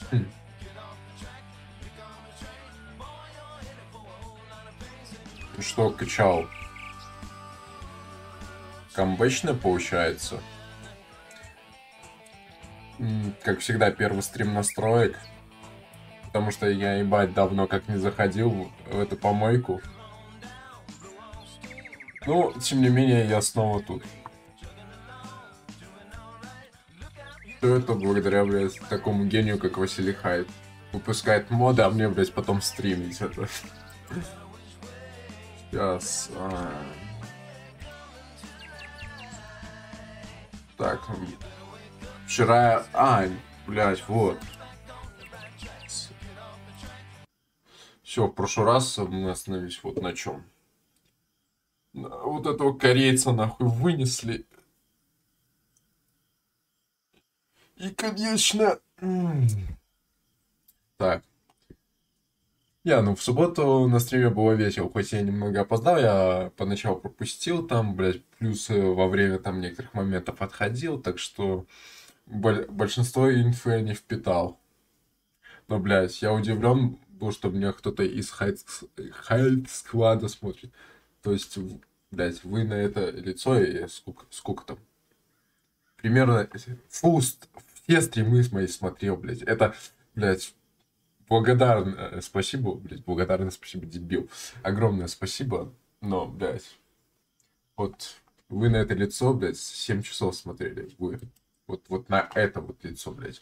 Хм. Ты что, качал? Камбэчно получается? Как всегда, первый стрим настроек. Потому что я, ебать, давно как не заходил в эту помойку. Ну, тем не менее, я снова тут. Все это благодаря, блядь, такому гению, как Василий Хайд. Выпускает моды, а мне, блядь, потом стримить это. Сейчас. Так. Вчера... блядь, вот. Все, в прошлый раз мы остановились вот на чем. Вот этого корейца нахуй вынесли. И, конечно... Так. В субботу на стриме было весело, хоть я немного опоздал, я поначалу пропустил там, блядь, плюс во время там некоторых моментов отходил, так что большинство инфы я не впитал. Но, блядь, я удивлен был, что меня кто-то из хайт-склада смотрит. То есть, блядь, вы на это лицо, и сколько там? Примерно все стримы мои смотрел, блядь. Это, блядь, спасибо, блядь, благодарное спасибо, дебил. Огромное спасибо, но, блядь, вот вы на это лицо, блядь, 7 часов смотрели. Вы. Вот на это вот лицо, блядь.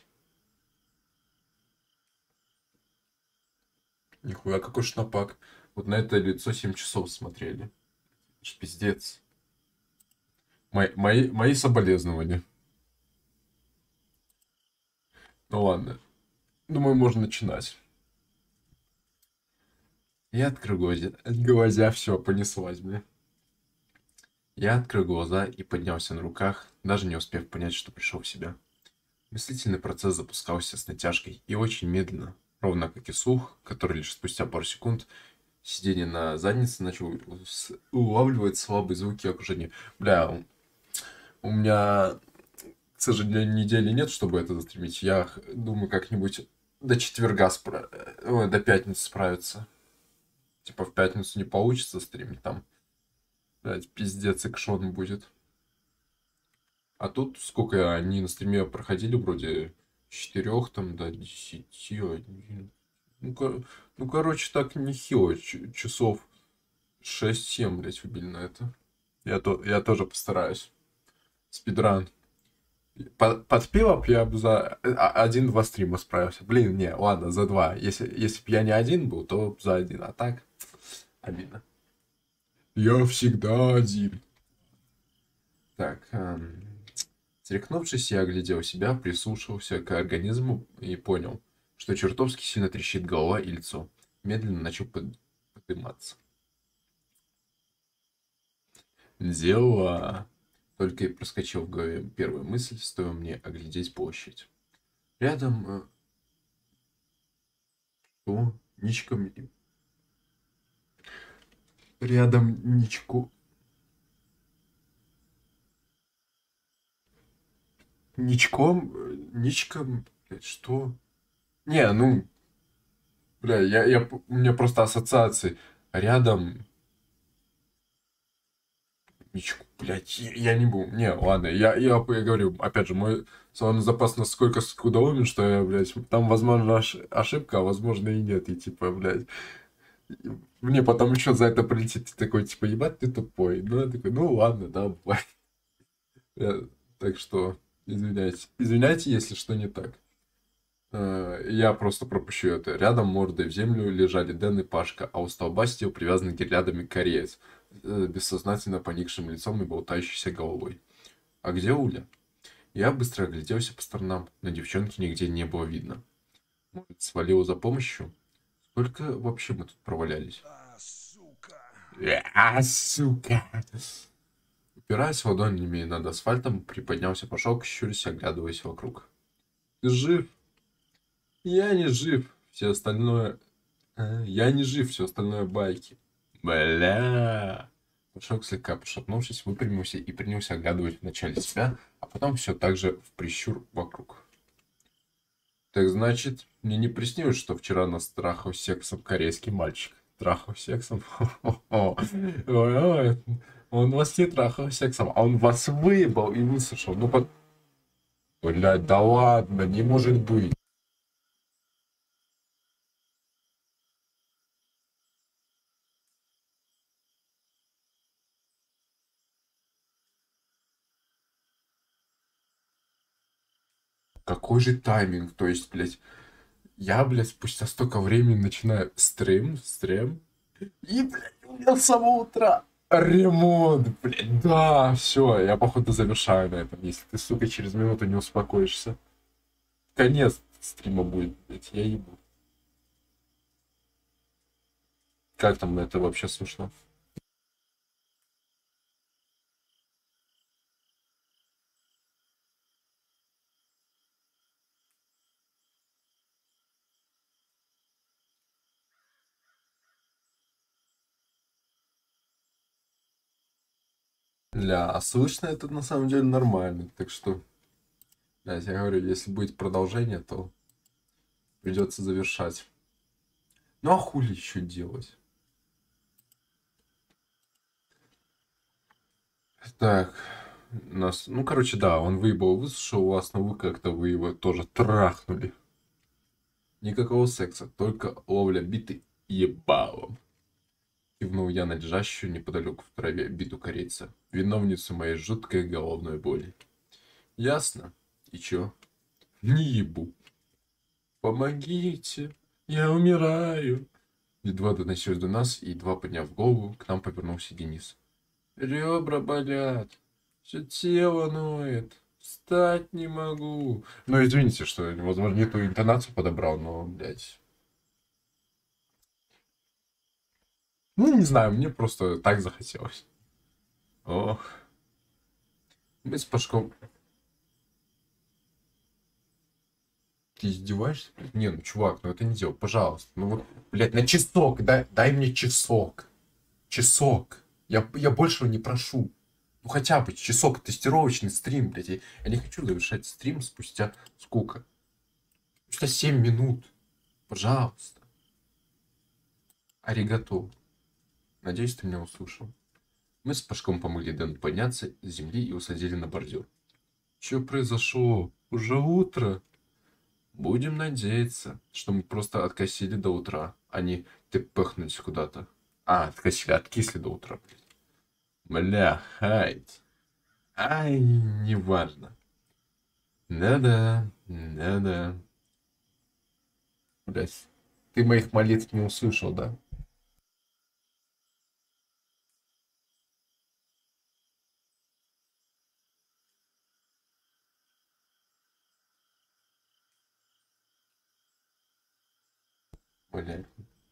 Нихуя какой шнапак. Вот на это лицо 7 часов смотрели. Пиздец. Мои соболезнования. Ну ладно. Думаю, можно начинать. Я открыл глаза, все, понеслась, бля. Я открыл глаза и поднялся на руках, даже не успев понять, что пришел в себя. Мыслительный процесс запускался с натяжкой и очень медленно, ровно как и слух, который лишь спустя пару секунд сидение на заднице начал улавливать слабые звуки окружения. Бля, у меня, к сожалению, недели нет, чтобы это застримить. Я думаю, как-нибудь до четверга, до пятницы справиться. Типа в пятницу не получится стримить, там, блядь, пиздец, экшон будет. А тут сколько они на стриме проходили, вроде 4 там до 10, 11. Короче, так нехило, часов 6-7, блядь, убили на это. Я тоже постараюсь. Спидран. Под пиво б я бы за 1-2 стрима справился. Блин, не, ладно, за 2. Если б я не один был, то за 1. А так, обидно. Я всегда один. Так, стряхнувшись, я оглядел себя, прислушался к организму и понял, что чертовски сильно трещит голова и лицо. Медленно начал подниматься. Дела. Только и проскочил в голове первая мысль, стоило мне оглядеть площадь. Рядом... Что? Ничком... Рядом ничку... Ничком... Ничком... Блядь, что? Не, ну... Бля, у меня просто ассоциации. Рядом... Ничку, блядь, я не буду. Не, ладно, я говорю, опять же, мой салонный запас настолько скудоумен, что я, блядь, там, возможно, ошибка, а возможно и нет. И типа, блядь, мне потом еще за это прилетит. Ты такой, типа, ебать, ты тупой. Ну, я такой, ну ладно, да, бывает. Так что, извиняйте. Извиняйте, если что не так. Я просто пропущу это. Рядом мордой в землю лежали Дэн и Пашка, а у столба сидел привязанный гирляндами кореец, бессознательно поникшим лицом и болтающейся головой. А где Уля? Я быстро огляделся по сторонам, но девчонки нигде не было видно. Может, свалила за помощью? Сколько вообще мы тут провалялись? Сука! Упираясь ладонями над асфальтом, приподнялся Пашок, щурясь, оглядываясь вокруг. Ты жив? Я не жив. Все остальное... Я не жив, все остальное байки. Бля. Пашок, слегка пошатнувшись, выпрямился и принялся оглядывать вначале себя, а потом все так же в прищур вокруг. Так значит, мне не приснилось, что вчера нас трахал сексом корейский мальчик. Трахал сексом? Ой, он вас не трахал сексом, а он вас выебал и высушил. Ну, блядь, да ладно, не может быть. Какой же тайминг? То есть, блядь, я, блядь, спустя столько времени начинаю стрим, и, блядь, у меня с самого утра ремонт, блядь, да, все, я, походу, завершаю на этом, если ты, сука, через минуту не успокоишься. Конец стрима будет, блядь, я ебу. Как там это вообще слышно? Ля, а слышно это на самом деле нормально, так что, блядь, я говорю, если будет продолжение, то придется завершать. Ну а хули еще делать? Так, нас, ну, короче, да, он выебал, высушил вас, но вы как-то вы его тоже трахнули. Никакого секса, только ловля биты ебалом. Кивнул я на лежащую неподалеку в траве биту корейца, виновницу моей жуткой головной боли. Ясно? И чё? Не ебу. Помогите, я умираю. Едва доносилось до нас, и едва подняв голову, к нам повернулся Денис. Ребра болят, все тело ноет, встать не могу. Ну, извините, что, возможно, не ту интонацию подобрал, но, блядь. Ну, не знаю, мне просто так захотелось. Ох, мы с Пашком... Ты издеваешься? Не, ну, чувак, ну это не делай, пожалуйста. Ну вот, блядь, на часок, дай мне часок. Часок. Я большего не прошу. Ну хотя бы часок, тестировочный стрим, блядь. Я не хочу завершать стрим спустя сколько? Спустя 7 минут. Пожалуйста. Аригато. Надеюсь, ты меня услышал. Мы с Пашком помогли Дэну подняться с земли и усадили на бордюр. Что произошло? Уже утро? Будем надеяться, что мы просто откосили до утра, а не ты пыхнуть куда-то. А, откосили, откисли до утра. Бля, хайт. Ай, неважно. Да-да, да-да. Блять, ты моих молитв не услышал, да? Блять.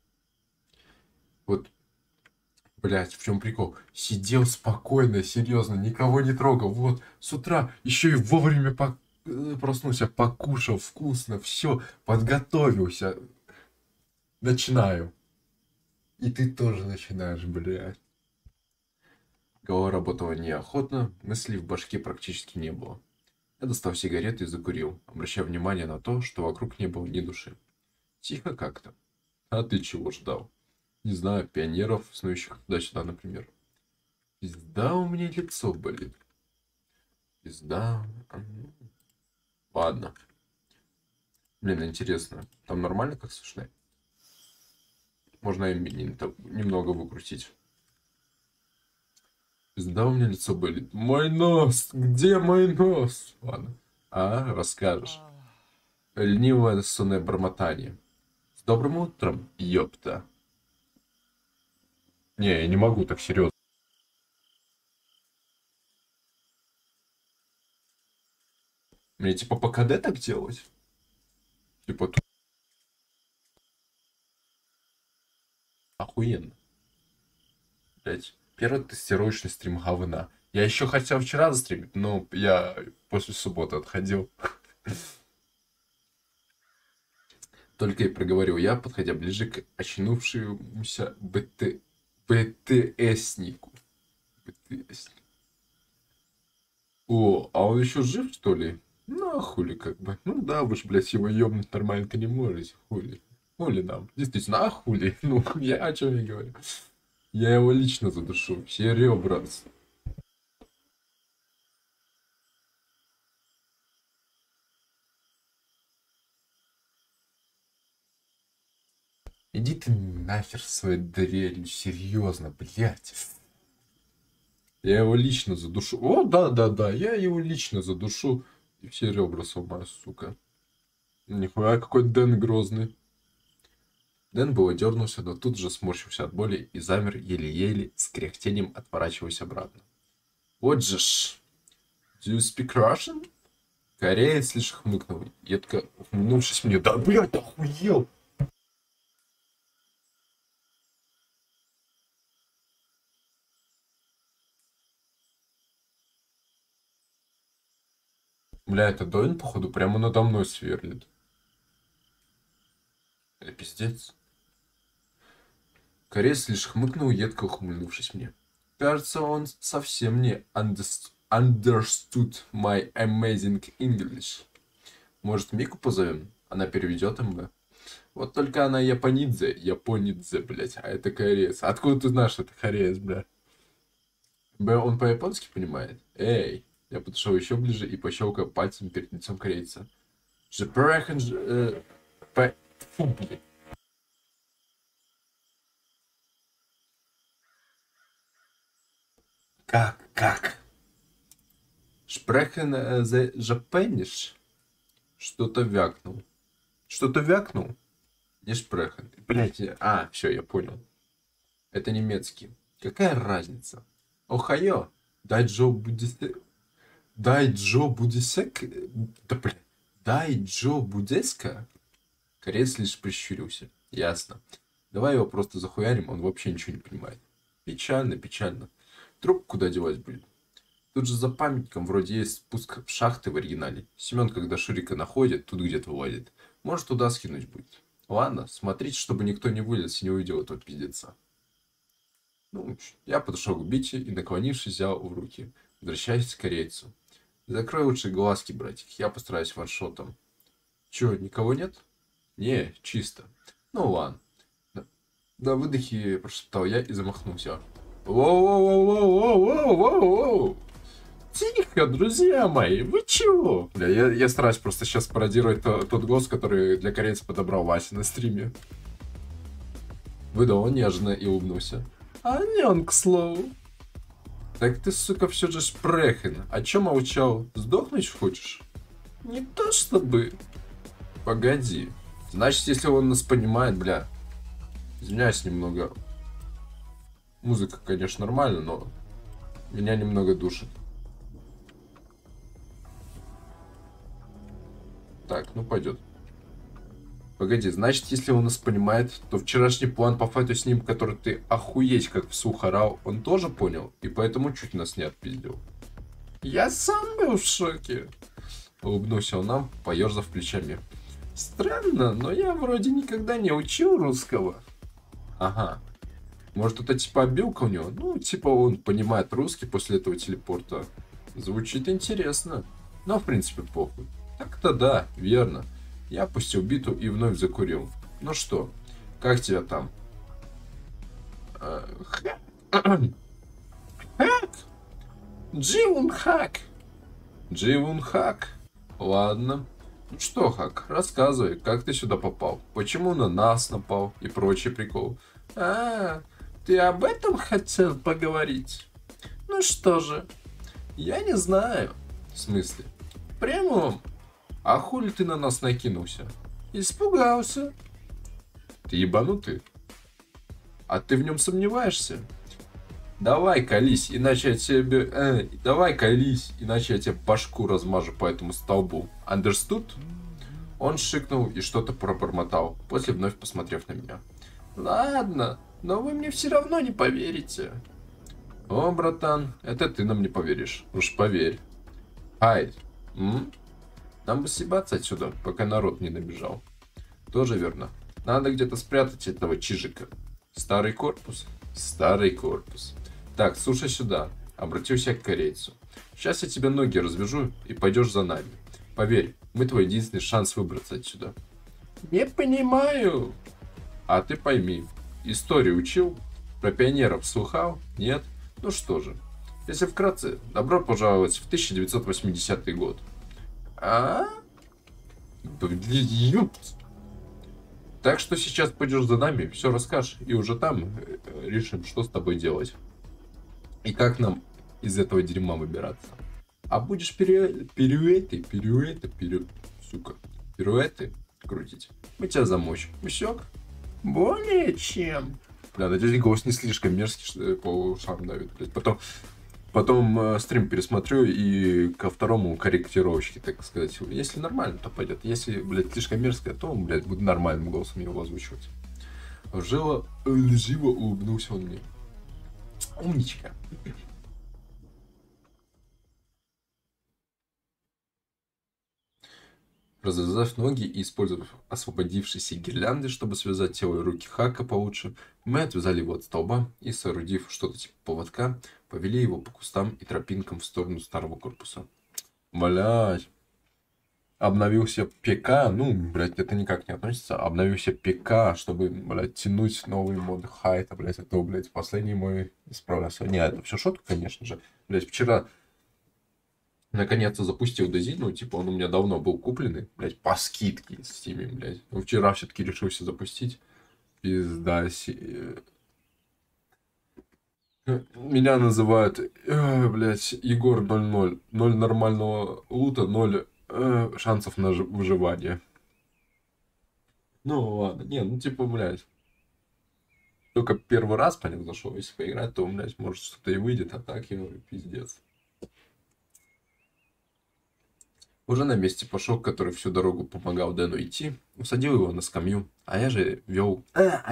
Вот, блять, в чем прикол? Сидел спокойно, серьезно, никого не трогал. Вот, с утра еще и вовремя проснулся, покушал вкусно, все, подготовился. Начинаю. И ты тоже начинаешь, блядь. Голова работала неохотно, мыслей в башке практически не было. Я достал сигарету и закурил, обращая внимание на то, что вокруг не было ни души. Тихо как-то. А ты чего ждал? Не знаю, пионеров, снующих туда-сюда, например. Пизда у меня лицо болит. Пизда. Ладно. Блин, интересно. Там нормально как слышно? Можно и немного выкрутить. Пизда у меня лицо болит. Мой нос! Где мой нос? Ладно. А, расскажешь. Ленивое сонное бормотание. С добрым утром, ёпта. Не, я не могу так серьезно. Мне типа по КД так делать? Типа тут охуенно. Блять. Первый тестировочный стрим говна. Я еще хотел вчера застримить, но я после субботы отходил. Только и проговорил я, подходя ближе к очнувшемуся БТСнику. БТС. О, а он еще жив, что ли? Ну, а хули как бы. Ну да, вы ж, блядь, его ёбнуть нормально-то не можете. Хули. Хули нам. Действительно, а хули? Ну, я о чем я говорю. Я его лично задушу. Все ребра. Иди ты нахер своей дрелью, серьезно, блядь. Я его лично задушу. О, да, я его лично задушу. И все ребра сломаю, сука. Нихуя какой Дэн грозный. Дэн было дернулся, но тут же сморщился от боли и замер еле-еле с кряхтением, отворачиваясь обратно. Вот же ж. Do you speak Russian? Кореец лишь хмыкнул, едко ухмыльнувшись мне. Да, блядь, охуел! Бля, это Дэн, походу, прямо надо мной сверлит. Это пиздец. Кореец лишь хмыкнул, едко ухмыльнувшись мне. Кажется, он совсем не understood my amazing English. Может, Мику позовем? Она переведет МВ. Вот только она японидзе, блядь, а это кореец. Откуда ты знаешь, что это кореец, бля? Он по-японски понимает? Эй! Я подошел еще ближе и пощелкал пальцем перед лицом корейца. Жеперехан... Фу, блядь. Как? Sprechen the Japanisch? Что-то вякнул. Не Sprechen. Блять, все, я понял. Это немецкий. Какая разница? Охайо. Дайджо Будисек? Да, блядь. Дайджо Будеска? Кореец лишь прищурился. Ясно. Давай его просто захуярим, он вообще ничего не понимает. Печально. Труп куда девать будет? Тут же за памятником вроде есть спуск в шахты в оригинале. Семен, когда Шурика находит, тут где-то вылазит. Может, туда скинуть будет. Ладно, смотрите, чтобы никто не вылез и не увидел этого пиздеца. Ну, я подошел к Бите и, наклонившись, взял в руки, возвращаясь к корейцу. Закрой лучше глазки, братик, я постараюсь ваншотом. Чё, никого нет? Не, чисто. Ну ладно. На выдохе прошептал я и замахнулся. Воу-воу-воу-воу-воу-воу-воу! Тихо, друзья мои, вы чего? Бля, я стараюсь просто сейчас пародировать тот голос, который для корейца подобрал Вася на стриме. Выдал он нежно и улыбнулся. Анён, к слову. Так ты, сука, все же шпрехен. О чем молчал? Сдохнуть хочешь? Не то чтобы... Погоди. Значит, если он нас понимает, бля. Извиняюсь немного. Музыка, конечно, нормальная, но меня немного душит. Так, ну пойдет. Погоди, значит, если он нас понимает, то вчерашний план по файту с ним, который ты охуеть как вслух орал, он тоже понял, и поэтому чуть нас не отпиздил. Я сам был в шоке. Улыбнулся он нам, поерзав плечами. Странно, но я вроде никогда не учил русского. Ага. Может, это типа обилка у него? Ну, типа он понимает русский после этого телепорта. Звучит интересно. Но, в принципе, похуй. Так-то да, верно. Я опустил биту и вновь закурил. Ну что, как тебя там? Хак? Дживун Хак. Ладно. Ну что, Хак, рассказывай, как ты сюда попал? Почему на нас напал и прочий прикол? Ты об этом хотел поговорить? Ну что же, я не знаю. В смысле? Премиум? А хули ты на нас накинулся? Испугался. Ты ебанутый? А ты в нем сомневаешься? Давай колись, иначе я тебе... давай колись, иначе я тебе башку размажу по этому столбу. Understood? Он шикнул и что-то пробормотал, после вновь посмотрев на меня. Ладно, но вы мне все равно не поверите. О, братан, это ты нам не поверишь. Уж поверь. Хайд. Нам бы съебаться отсюда, пока народ не набежал. Тоже верно. Надо где-то спрятать этого чижика. Старый корпус. Так, слушай сюда. Обратился я к корейцу. Сейчас я тебе ноги развяжу и пойдешь за нами. Поверь, мы твой единственный шанс выбраться отсюда. Не понимаю. А ты пойми, историю учил? Про пионеров слыхал? Нет? Ну что же, если вкратце, добро пожаловать в 1980 год. А? Ёпт. Так что сейчас пойдешь за нами, все расскажешь, и уже там решим, что с тобой делать. И как нам из этого дерьма выбираться. А будешь пируэты крутить, мы тебя замочим. Усек? Более чем. Бля, надеюсь, голос не слишком мерзкий, что по ушам давит, блядь. Потом стрим пересмотрю и ко второму корректировочке, так сказать. Если нормально, то пойдет. Если, блядь, слишком мерзкое, то, блядь, буду нормальным голосом его озвучивать. Живо улыбнулся он мне. Умничка. Развязав ноги и использовав освободившиеся гирлянды, чтобы связать тело и руки Хака получше, мы отвязали его от столба и, соорудив что-то типа поводка, повели его по кустам и тропинкам в сторону старого корпуса. Блядь. Обновился ПК, ну, блядь, это никак не относится. Обновился ПК, чтобы, блядь, тянуть новый мод хайта, блядь, это, блядь, последний мой исправлялся. Не, это все шутка, конечно же. Блядь, вчера наконец-то запустил Дези, ну, типа, он у меня давно был купленный, блядь, по скидке в Стиме, блядь. Ну, вчера все-таки решился запустить. Пизда. Меня называют, блядь, Егор 00. 0 нормального лута, 0 шансов на выживание. Ну, ладно, не, ну, типа, блядь. Только первый раз по ним зашел, если поиграть, то, блядь, может, что-то и выйдет, а так, я говорю, пиздец. Уже на месте Пашок, который всю дорогу помогал Дэну идти, усадил его на скамью, а я же вел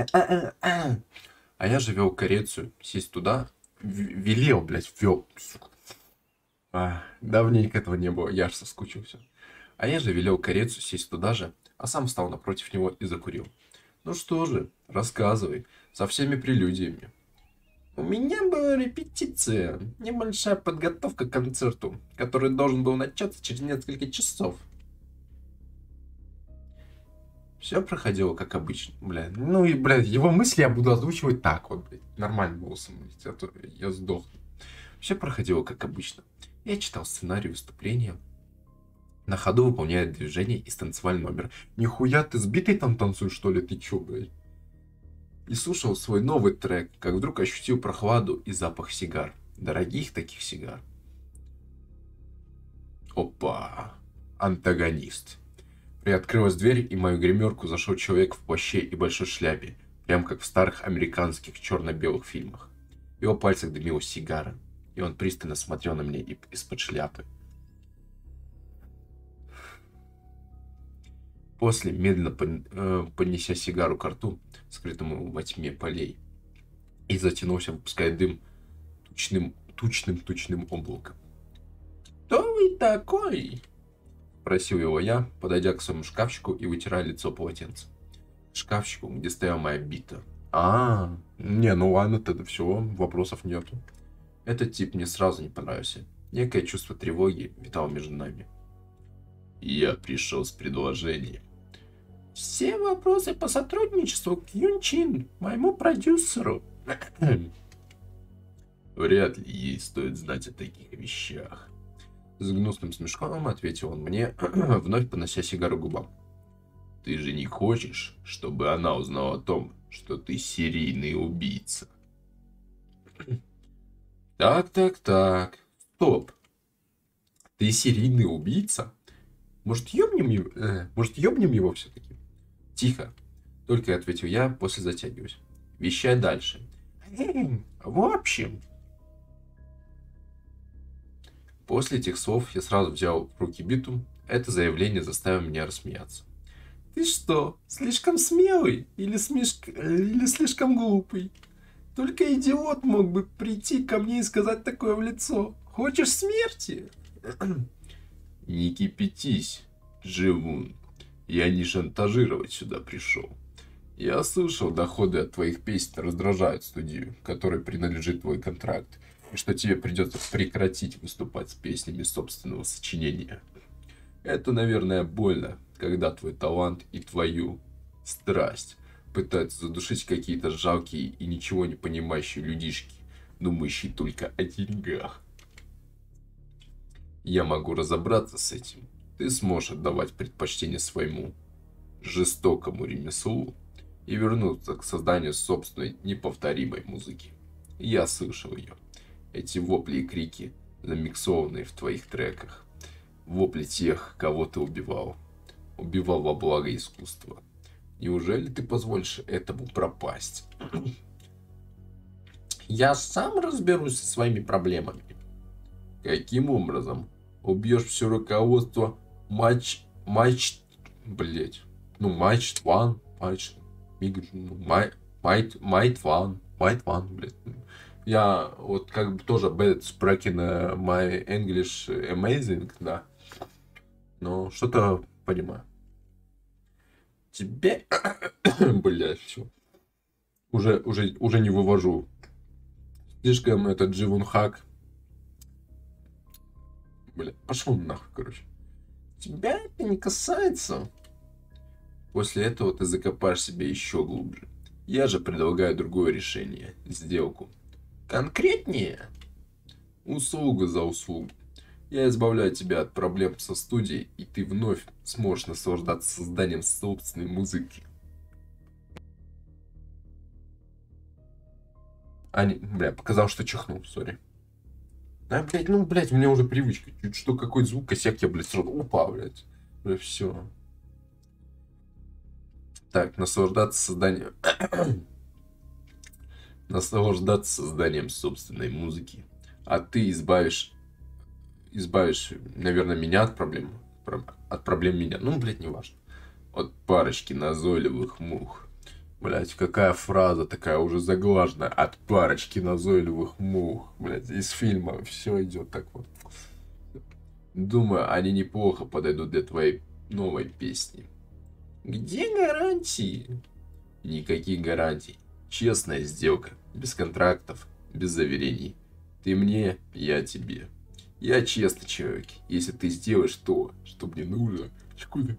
Корецию сесть туда, велел, блядь, вел. Давненько этого не было, я аж соскучился. А я же велел Корецию сесть туда же, а сам встал напротив него и закурил. Ну что же, рассказывай, со всеми прелюдиями. У меня была репетиция, небольшая подготовка к концерту, который должен был начаться через несколько часов. Все проходило как обычно, блядь. Ну и, блядь, его мысли я буду озвучивать так вот, блядь, нормальным голосом, блядь, а то я сдохну. Все проходило как обычно. Я читал сценарий выступления, на ходу выполняя движение из танцевального номера. Нихуя ты сбитый там танцуешь, что ли? Ты чё, блядь? И слушал свой новый трек, как вдруг ощутил прохладу и запах сигар. Дорогих таких сигар. Опа! Антагонист. Приоткрылась дверь, и в мою гримерку зашел человек в плаще и большой шляпе, прям как в старых американских черно-белых фильмах. В его пальцах дымилась сигара, и он пристально смотрел на меня из-под шляпы. После, медленно поднеся сигару к рту, скрытому во тьме полей, и затянулся, выпуская дым тучным облаком. «Кто вы такой?» — спросил его я, подойдя к своему шкафчику и вытирая лицо полотенцем. Шкафчику, где стояла моя бита. Не, ну ладно, тогда все, вопросов нету. Этот тип мне сразу не понравился. Некое чувство тревоги витало между нами. Я пришел с предложением. Все вопросы по сотрудничеству к Юнчин, моему продюсеру. Вряд ли ей стоит знать о таких вещах. С гнусным смешком ответил он мне, вновь поднося сигару к губам. Ты же не хочешь, чтобы она узнала о том, что ты серийный убийца? Так. Стоп. Ты серийный убийца? Может, ёбнем его все-таки? Тихо. Только ответил я, после затягиваюсь. Вещай дальше. В общем... После этих слов я сразу взял в руки биту. Это заявление заставило меня рассмеяться. Ты что, слишком смелый или слишком глупый? Только идиот мог бы прийти ко мне и сказать такое в лицо. Хочешь смерти? Не кипятись, Дживун. Я не шантажировать сюда пришел. Я слышал, доходы от твоих песен раздражают студию, которой принадлежит твой контракт, и что тебе придется прекратить выступать с песнями собственного сочинения. Это, наверное, больно, когда твой талант и твою страсть пытаются задушить какие-то жалкие и ничего не понимающие людишки, думающие только о деньгах. Я могу разобраться с этим. Ты сможешь отдавать предпочтение своему жестокому ремеслу и вернуться к созданию собственной неповторимой музыки. Я слышал ее. Эти вопли и крики, замиксованные в твоих треках. Вопли тех, кого ты убивал. Убивал во благо искусства. Неужели ты позволишь этому пропасть? Я сам разберусь со своими проблемами. Каким образом? Убьешь все руководство блять. Ну, матч one, матч, майт one, блять. Я вот как бы тоже bad speaking my English amazing, да. Но что-то понимаю. Тебе, блять, все. Уже не вывожу. Слишком этот Дживун Хак. Бля, пошел нахуй, короче. Тебя это не касается. После этого ты закопаешь себя еще глубже. Я же предлагаю другое решение. Сделку. Конкретнее. Услуга за услугу. Я избавляю тебя от проблем со студией, и ты вновь сможешь наслаждаться созданием собственной музыки. Бля, показал, что чихнул, сори. А, блядь, ну, блядь, у меня уже привычка. Чуть что, какой звук, косяк, я, блядь, сразу, упа, блядь. Бля, все. Так, наслаждаться созданием собственной музыки. А ты избавишь, наверное, меня от проблем. От проблем меня. Ну, блядь, не важно. От парочки назойливых мух. Блять, какая фраза такая уже заглаженная. От парочки назойливых мух. Блять, из фильма все идет так вот. Думаю, они неплохо подойдут для твоей новой песни. Где гарантии? Никаких гарантий. Честная сделка. Без контрактов, без заверений. Ты мне, я тебе. Я честный человек. Если ты сделаешь то, что мне нужно... Секунду.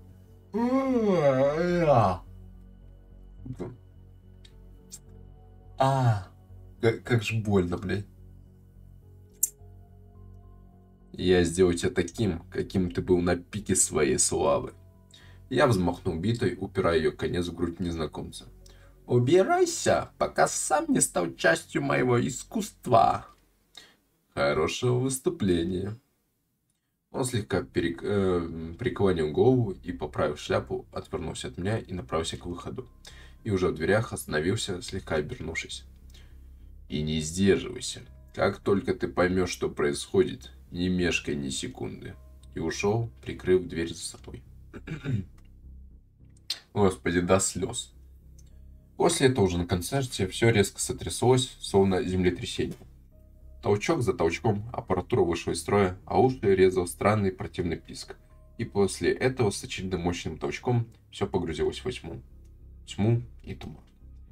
Как же больно, блядь. Я сделаю тебя таким, каким ты был на пике своей славы. Я взмахнул битой, упирая ее конец в грудь незнакомца. Убирайся, пока сам не стал частью моего искусства. Хорошего выступления. Он слегка преклонил голову и, поправив шляпу, отвернулся от меня и направился к выходу. И уже в дверях остановился, слегка обернувшись. И не сдерживайся. Как только ты поймешь, что происходит, не мешкай ни секунды. И ушел, прикрыв дверь за собой. Господи, до слез. После этого уже на концерте все резко сотряслось, словно землетрясение. Толчок за толчком аппаратура вышла из строя, а уши резал странный противный писк. И после этого с очередным мощным толчком все погрузилось во тьму. Тьму и туман.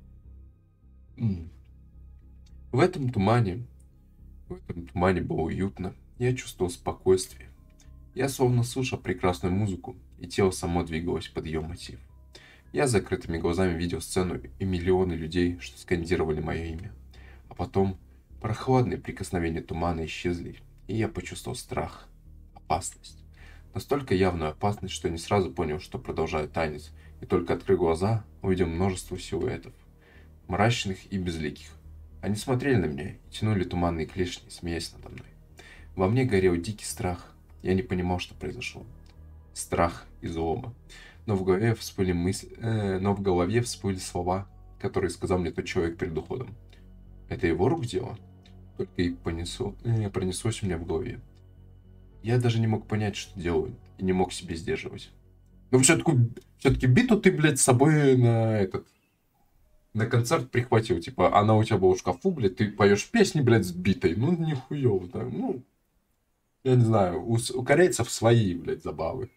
В этом тумане было уютно. Я чувствовал спокойствие. Я словно слушал прекрасную музыку, и тело само двигалось под ее мотив. Я с закрытыми глазами видел сцену и миллионы людей, что скандировали мое имя. А потом прохладные прикосновения тумана исчезли, и я почувствовал страх, опасность. Настолько явную опасность, что не сразу понял, что продолжаю танец, и только открыв глаза, увидел множество силуэтов, мрачных и безликих. Они смотрели на меня и тянули туманные клешни, смеясь надо мной. Во мне горел дикий страх. Я не понимал, что произошло. Страх и злоба. Но в голове всплыли слова, которые сказал мне тот человек перед уходом. Это его рук дело? Только и пронеслось у меня в голове. Я даже не мог понять, что делаю, и не мог себе сдерживать. Но все-таки биту ты, блядь, с собой на концерт прихватил. Типа, она у тебя была в шкафу, блядь, ты поешь песни, блядь, с битой. Ну, нихуёво, да. Ну, я не знаю, у корейцев свои, блядь, забавы.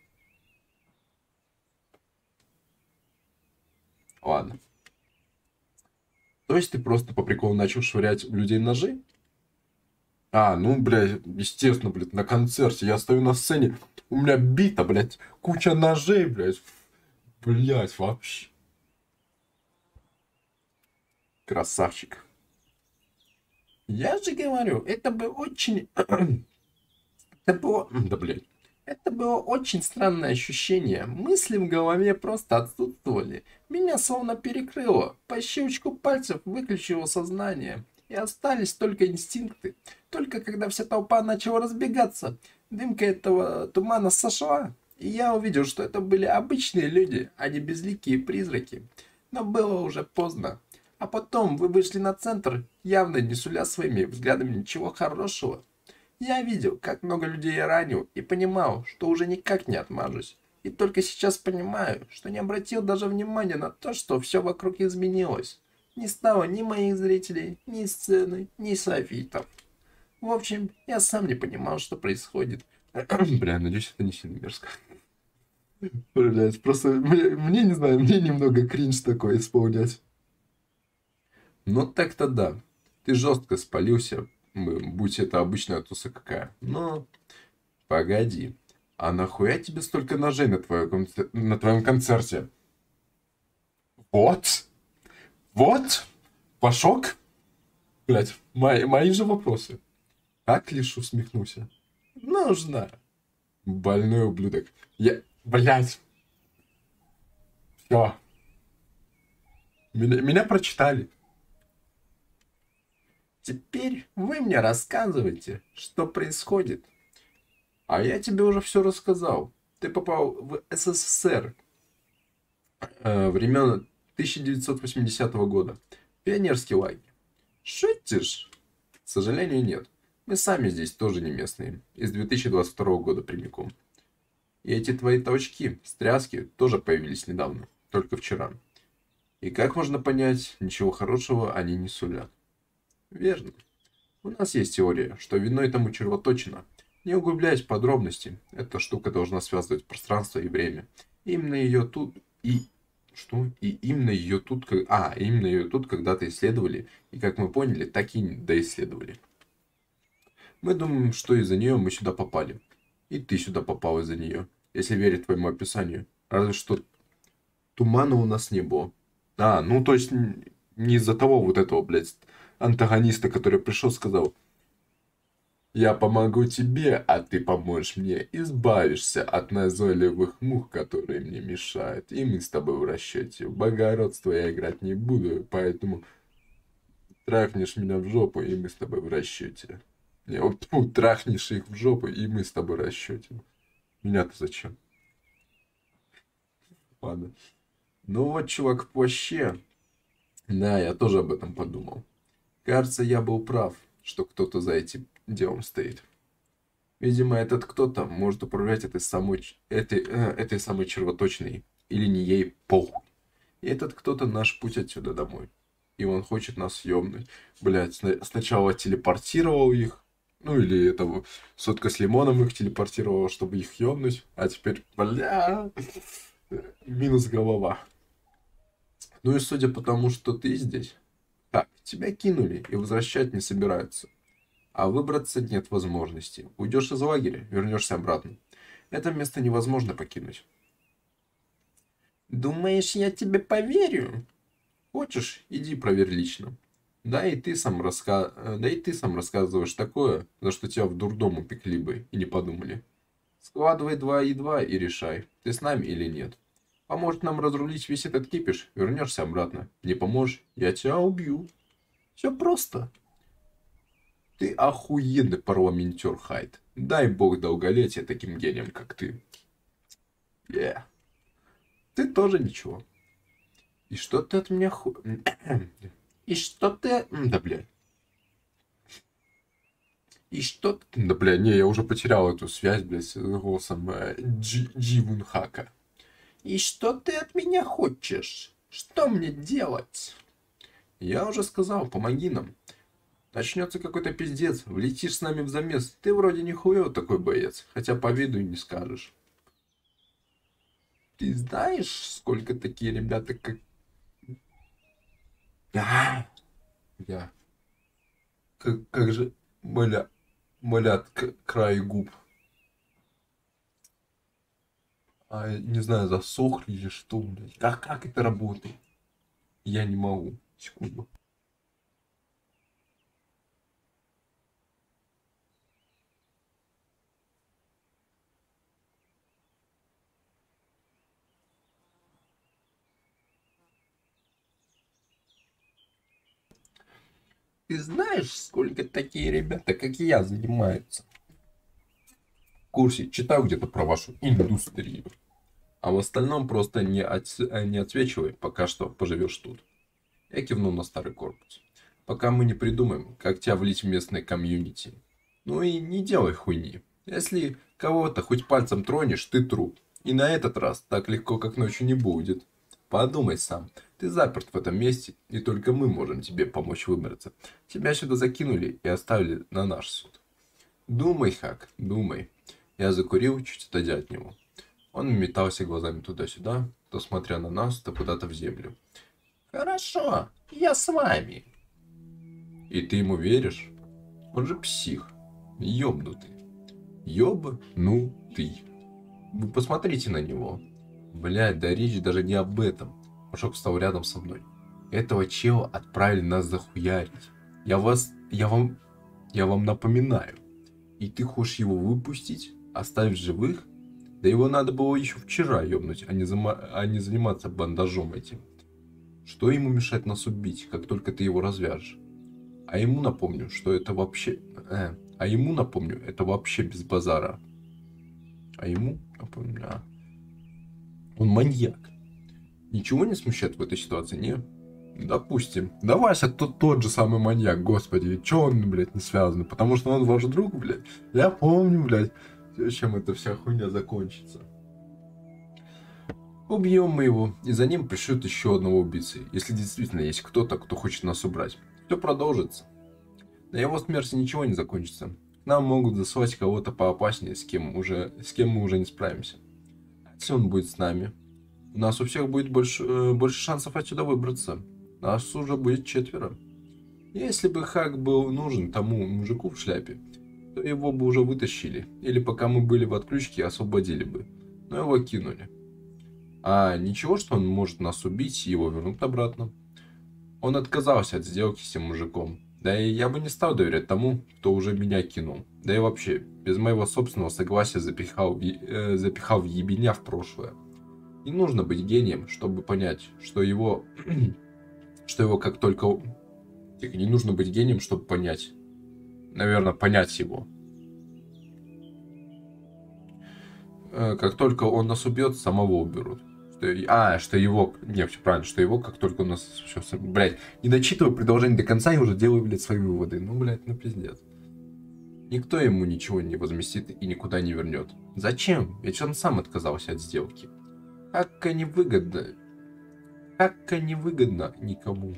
Ладно. То есть ты просто по приколу начал швырять в людей ножи? А, ну, блядь, естественно, блядь, на концерте. Я стою на сцене, у меня бита, блядь, куча ножей, блядь. Блядь, вообще. Красавчик. Я же говорю, это бы очень... Это было... Да, блядь. Это было очень странное ощущение. Мысли в голове просто отсутствовали. Меня словно перекрыло. По щелчку пальцев выключило сознание. И остались только инстинкты. Только когда вся толпа начала разбегаться, дымка этого тумана сошла, и я увидел, что это были обычные люди, а не безликие призраки. Но было уже поздно. А потом вы вышли на центр, явно не суля своими взглядами ничего хорошего. Я видел, как много людей я ранил, и понимал, что уже никак не отмажусь. И только сейчас понимаю, что не обратил даже внимания на то, что все вокруг изменилось. Не стало ни моих зрителей, ни сцены, ни софитов. В общем, я сам не понимал, что происходит. Бля, надеюсь, это не сильно мерзко. Блять, просто мне, не знаю, мне немного кринж такой исполнять. Ну так-то да. Ты жестко спалился, будь это обычная туса какая. Но погоди. А нахуя тебе столько ножей на твоем концерте? Вот. Вот. Пашок? Блять, мои же вопросы. Как лишь усмехнулся. Нужно. Больной ублюдок. Блять. Все. Меня прочитали. Теперь вы мне рассказываете, что происходит. А я тебе уже все рассказал. Ты попал в СССР времен 1980 года. Пионерский лагерь. Шутишь? К сожалению, нет. Мы сами здесь тоже не местные. Из 2022 года прямиком. И эти твои толчки, стряски тоже появились недавно. Только вчера. И как можно понять, ничего хорошего они не сулят. Верно. У нас есть теория, что виной тому червоточина. Не углубляясь в подробности, эта штука должна связывать пространство и время. Именно ее тут и... Что? И именно ее тут... именно ее тут когда-то исследовали. И как мы поняли, так и доисследовали. Мы думаем, что из-за нее мы сюда попали. И ты сюда попал из-за нее. Если верить твоему описанию. Разве что тумана у нас не было. Ну то есть не из-за того вот этого, блядь, антагониста, который пришел, сказал: я помогу тебе, а ты поможешь мне. Избавишься от назойливых мух, которые мне мешают. И мы с тобой в расчете. В богородство я играть не буду, поэтому трахнешь меня в жопу, и мы с тобой в расчете. Не, вот тьфу, трахнешь их в жопу, и мы с тобой в расчете. Меня-то зачем? Ладно. Ну вот, чувак, в плаще. Да, я тоже об этом подумал. Кажется, я был прав, что кто-то за этим делом стоит. Видимо, этот кто-то может управлять этой самой червоточиной. Или не ей похуй. И этот кто-то наш путь отсюда домой. И он хочет нас ёбнуть. Блять, сначала телепортировал их. Ну или этого сотка с лимоном их телепортировала, чтобы их ёбнуть. А теперь, минус голова. Ну и судя по тому, что ты здесь, так, тебя кинули и возвращать не собираются. А выбраться нет возможности. Уйдешь из лагеря, вернешься обратно. Это место невозможно покинуть. Думаешь, я тебе поверю? Хочешь, иди проверь лично. Да и ты сам рассказываешь такое, за что тебя в дурдом упекли бы и не подумали. Складывай 2 и 2 и решай, ты с нами или нет. Поможет нам разрулить весь этот кипиш, вернешься обратно. Не поможешь, я тебя убью. Все просто. Ты охуенный парламентер, Хайд. Дай бог долголетия таким гением, как ты. Yeah. Ты тоже ничего. И что ты от меня И что ты... Да, бля. И что... Да, бля, не, я уже потерял эту связь, блядь, с голосом Дживунхака. И что ты от меня хочешь? Что мне делать? Я уже сказал, помоги нам. Начнется какой-то пиздец, влетишь с нами в замес. Ты вроде не хуёвый такой боец, хотя по виду и не скажешь. Ты знаешь, сколько такие ребята, как... Я. Как же... Бля. болят край губ. Не знаю, засохли или что, блядь. Как это работает? Я не могу. Секунду. Ты знаешь, сколько такие ребята, как я, занимаются? В курсе, читаю где-то про вашу индустрию. А в остальном просто не отсвечивай, пока что поживешь тут. Я кивнул на старый корпус. Пока мы не придумаем, как тебя влить в местное комьюнити. Ну и не делай хуйни. Если кого-то хоть пальцем тронешь, ты труп. И на этот раз так легко, как ночью, не будет. Подумай сам. Ты заперт в этом месте, и только мы можем тебе помочь выбраться. Тебя сюда закинули и оставили на наш суд. Думай, Хак, думай. Я закурил, чуть отойдя от него. Он метался глазами туда-сюда, то смотря на нас, то куда-то в землю. Хорошо, я с вами. И ты ему веришь? Он же псих. Ёбнутый. Ёбнутый. Вы посмотрите на него. Блядь, да речь даже не об этом. Пашок встал рядом со мной. Этого чела отправили нас захуярить. Я вам напоминаю. И ты хочешь его выпустить? Оставить живых? Да его надо было еще вчера ёбнуть, а не заниматься бандажом этим. Что ему мешает нас убить, как только ты его развяжешь? А ему напомню, что это вообще... это вообще без базара. Он маньяк. Ничего не смущает в этой ситуации, не? Допустим. Да Вася тот же самый маньяк, господи. Чё он, блядь, не связан? Потому что он ваш друг, блядь. Я помню, блядь, чем эта вся хуйня закончится. Убьем мы его, и за ним пришлют еще одного убийцы, если действительно есть кто-то, кто хочет нас убрать. Все продолжится. На его смерти ничего не закончится. Нам могут засылать кого-то поопаснее, с кем мы уже не справимся. Если он будет с нами, у нас у всех будет больше шансов отсюда выбраться. Нас уже будет 4. Если бы Хак был нужен тому мужику в шляпе, то его бы уже вытащили. Или пока мы были в отключке, освободили бы. Но его кинули. А ничего, что он может нас убить и его вернут обратно. Он отказался от сделки с тем мужиком. Да и я бы не стал доверять тому, кто уже меня кинул. Да и вообще, без моего собственного согласия запихал в ебеня в прошлое. Не нужно быть гением, чтобы понять, что его как только... Не нужно быть гением, чтобы понять. Наверное, понять его. Как только он нас убьет, самого уберут. Что его... Не, все правильно, что его, как только у нас все... Блядь, не дочитываю предложение до конца, я уже делаю, блядь, свои выводы. Ну, блядь, ну пиздец. Никто ему ничего не возместит и никуда не вернет. Зачем? Ведь он сам отказался от сделки. Как-то невыгодно никому.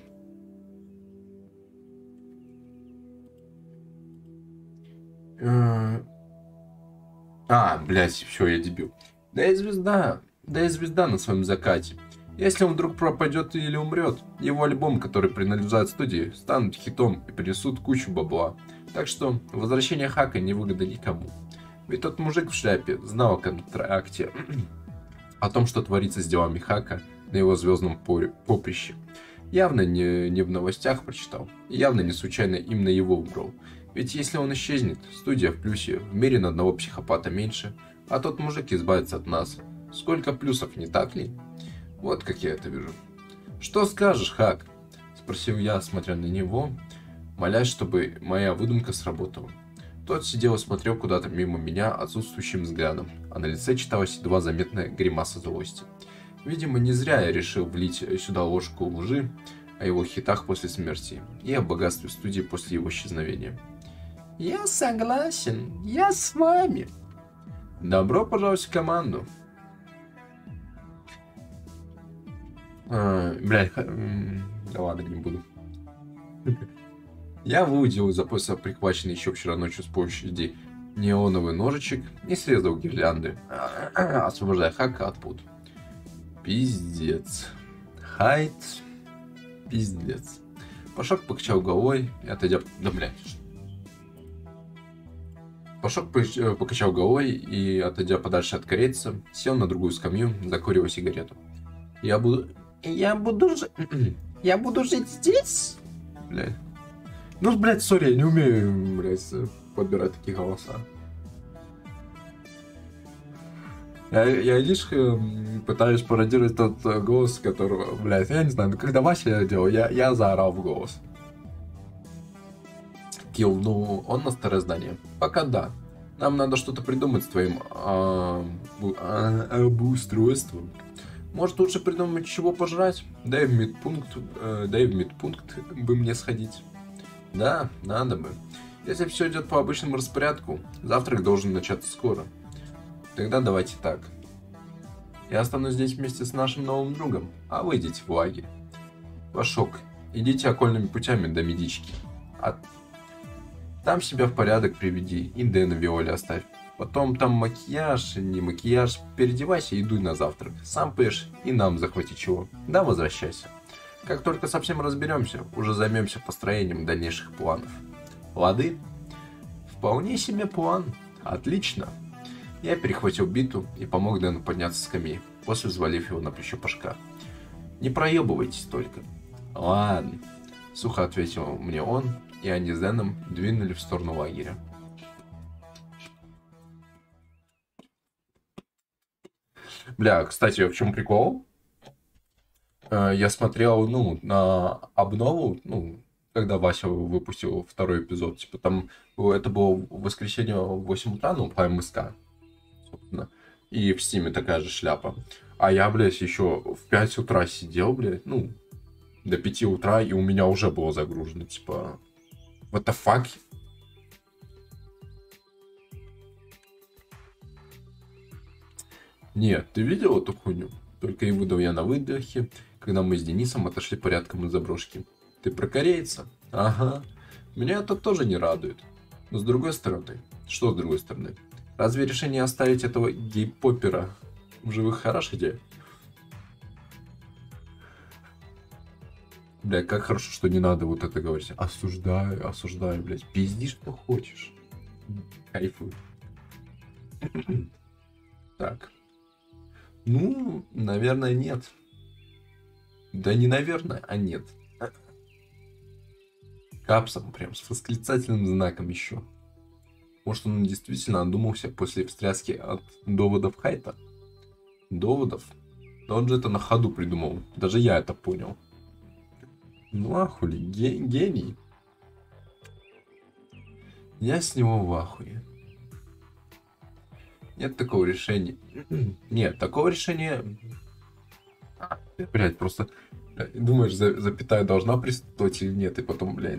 Блядь, все, я дебил. Да и звезда на своем закате. Если он вдруг пропадет или умрет, его альбом, который принадлежит студии, станут хитом и принесут кучу бабла. Так что возвращение Хака не выгодно никому. Ведь тот мужик в шляпе знал о контракте, о том, что творится с делами Хака на его звездном поприще. Явно не в новостях прочитал, и явно не случайно именно его выбрал. Ведь если он исчезнет, студия в плюсе, в мире на одного психопата меньше, а тот мужик избавится от нас. Сколько плюсов, не так ли? Вот как я это вижу. Что скажешь, Хак? Спросил я, смотря на него, молясь, чтобы моя выдумка сработала. Тот сидел и смотрел куда-то мимо меня отсутствующим взглядом, а на лице читалась едва заметная гримаса злости. Видимо, не зря я решил влить сюда ложку лжи о его хитах после смерти и о богатстве студии после его исчезновения. Я согласен, я с вами. Добро пожаловать в команду. Да ладно, не буду. Я выудил из-за пояса прихваченный еще вчера ночью с помощью неоновый ножичек и срезал гирлянды, освобождая Хака от пут. Пиздец. Хайт. Пиздец. Пашок покачал головой и отойдя... Да, блядь. Пашок покачал головой и, отойдя подальше от корейца, сел на другую скамью, закуривая сигарету. Я буду... Я буду... Я буду жить здесь? Блядь. Ну, блядь, сори, я не умею, блядь, подбирать такие голоса. Я лишь пытаюсь пародировать тот голос, которого, блядь, я не знаю, ну когда Вася делал, я заорал в голос. Кивнул он на старое здание. Пока да. Нам надо что-то придумать с твоим обустройством. Может, лучше придумать, чего пожрать? Дай в медпункт бы мне сходить. Да, надо бы. Если все идет по обычному распорядку, завтрак должен начаться скоро. Тогда давайте так. Я останусь здесь вместе с нашим новым другом, а вы идите в лагерь. Пашок, идите окольными путями до Медички. А там себя в порядок приведи и Дэна Виоле оставь. Потом там макияж, не макияж, переодевайся и дуй на завтрак. Сам поешь и нам захвати чего. Да, возвращайся. Как только совсем разберемся, уже займемся построением дальнейших планов. Лады? Вполне себе план. Отлично. Я перехватил биту и помог Дэну подняться с скамьи, после взвалив его на плечо Пашка. Не проебывайтесь только. Ладно. Сухо ответил мне он, и они с Дэном двинули в сторону лагеря. Бля, кстати, в чем прикол? Я смотрел, ну, на обнову, ну, когда Вася выпустил второй эпизод, типа там, это было в воскресенье в 8 утра, ну, по МСК, собственно, и в Стиме такая же шляпа. А я, блядь, еще в 5 утра сидел, блядь, ну, до 5 утра, и у меня уже было загружено, типа, what the fuck? Нет, ты видел эту хуйню? Только и выдал я на выдохе, когда мы с Денисом отошли порядком из заброшки. Ты про корейца? Ага. Меня это тоже не радует. Но с другой стороны... Что с другой стороны? Разве решение оставить этого гей-поппера в живых хорошая идея? Бля, как хорошо, что не надо вот это говорить. Осуждаю, осуждаю, блядь. Пизди, что хочешь. Кайфуй. Так. Ну, наверное, нет. Да не наверное, а нет. Капсом, прям с восклицательным знаком еще. Может, он действительно одумался после встряски от доводов Хайта? Доводов? Да он же это на ходу придумал. Даже я это понял. Ну ахули, гений. Я с него в ахуе. Нет такого решения. Нет, такого решения... Блять, просто... Думаешь, запятая должна присутствовать или нет, и потом, блядь...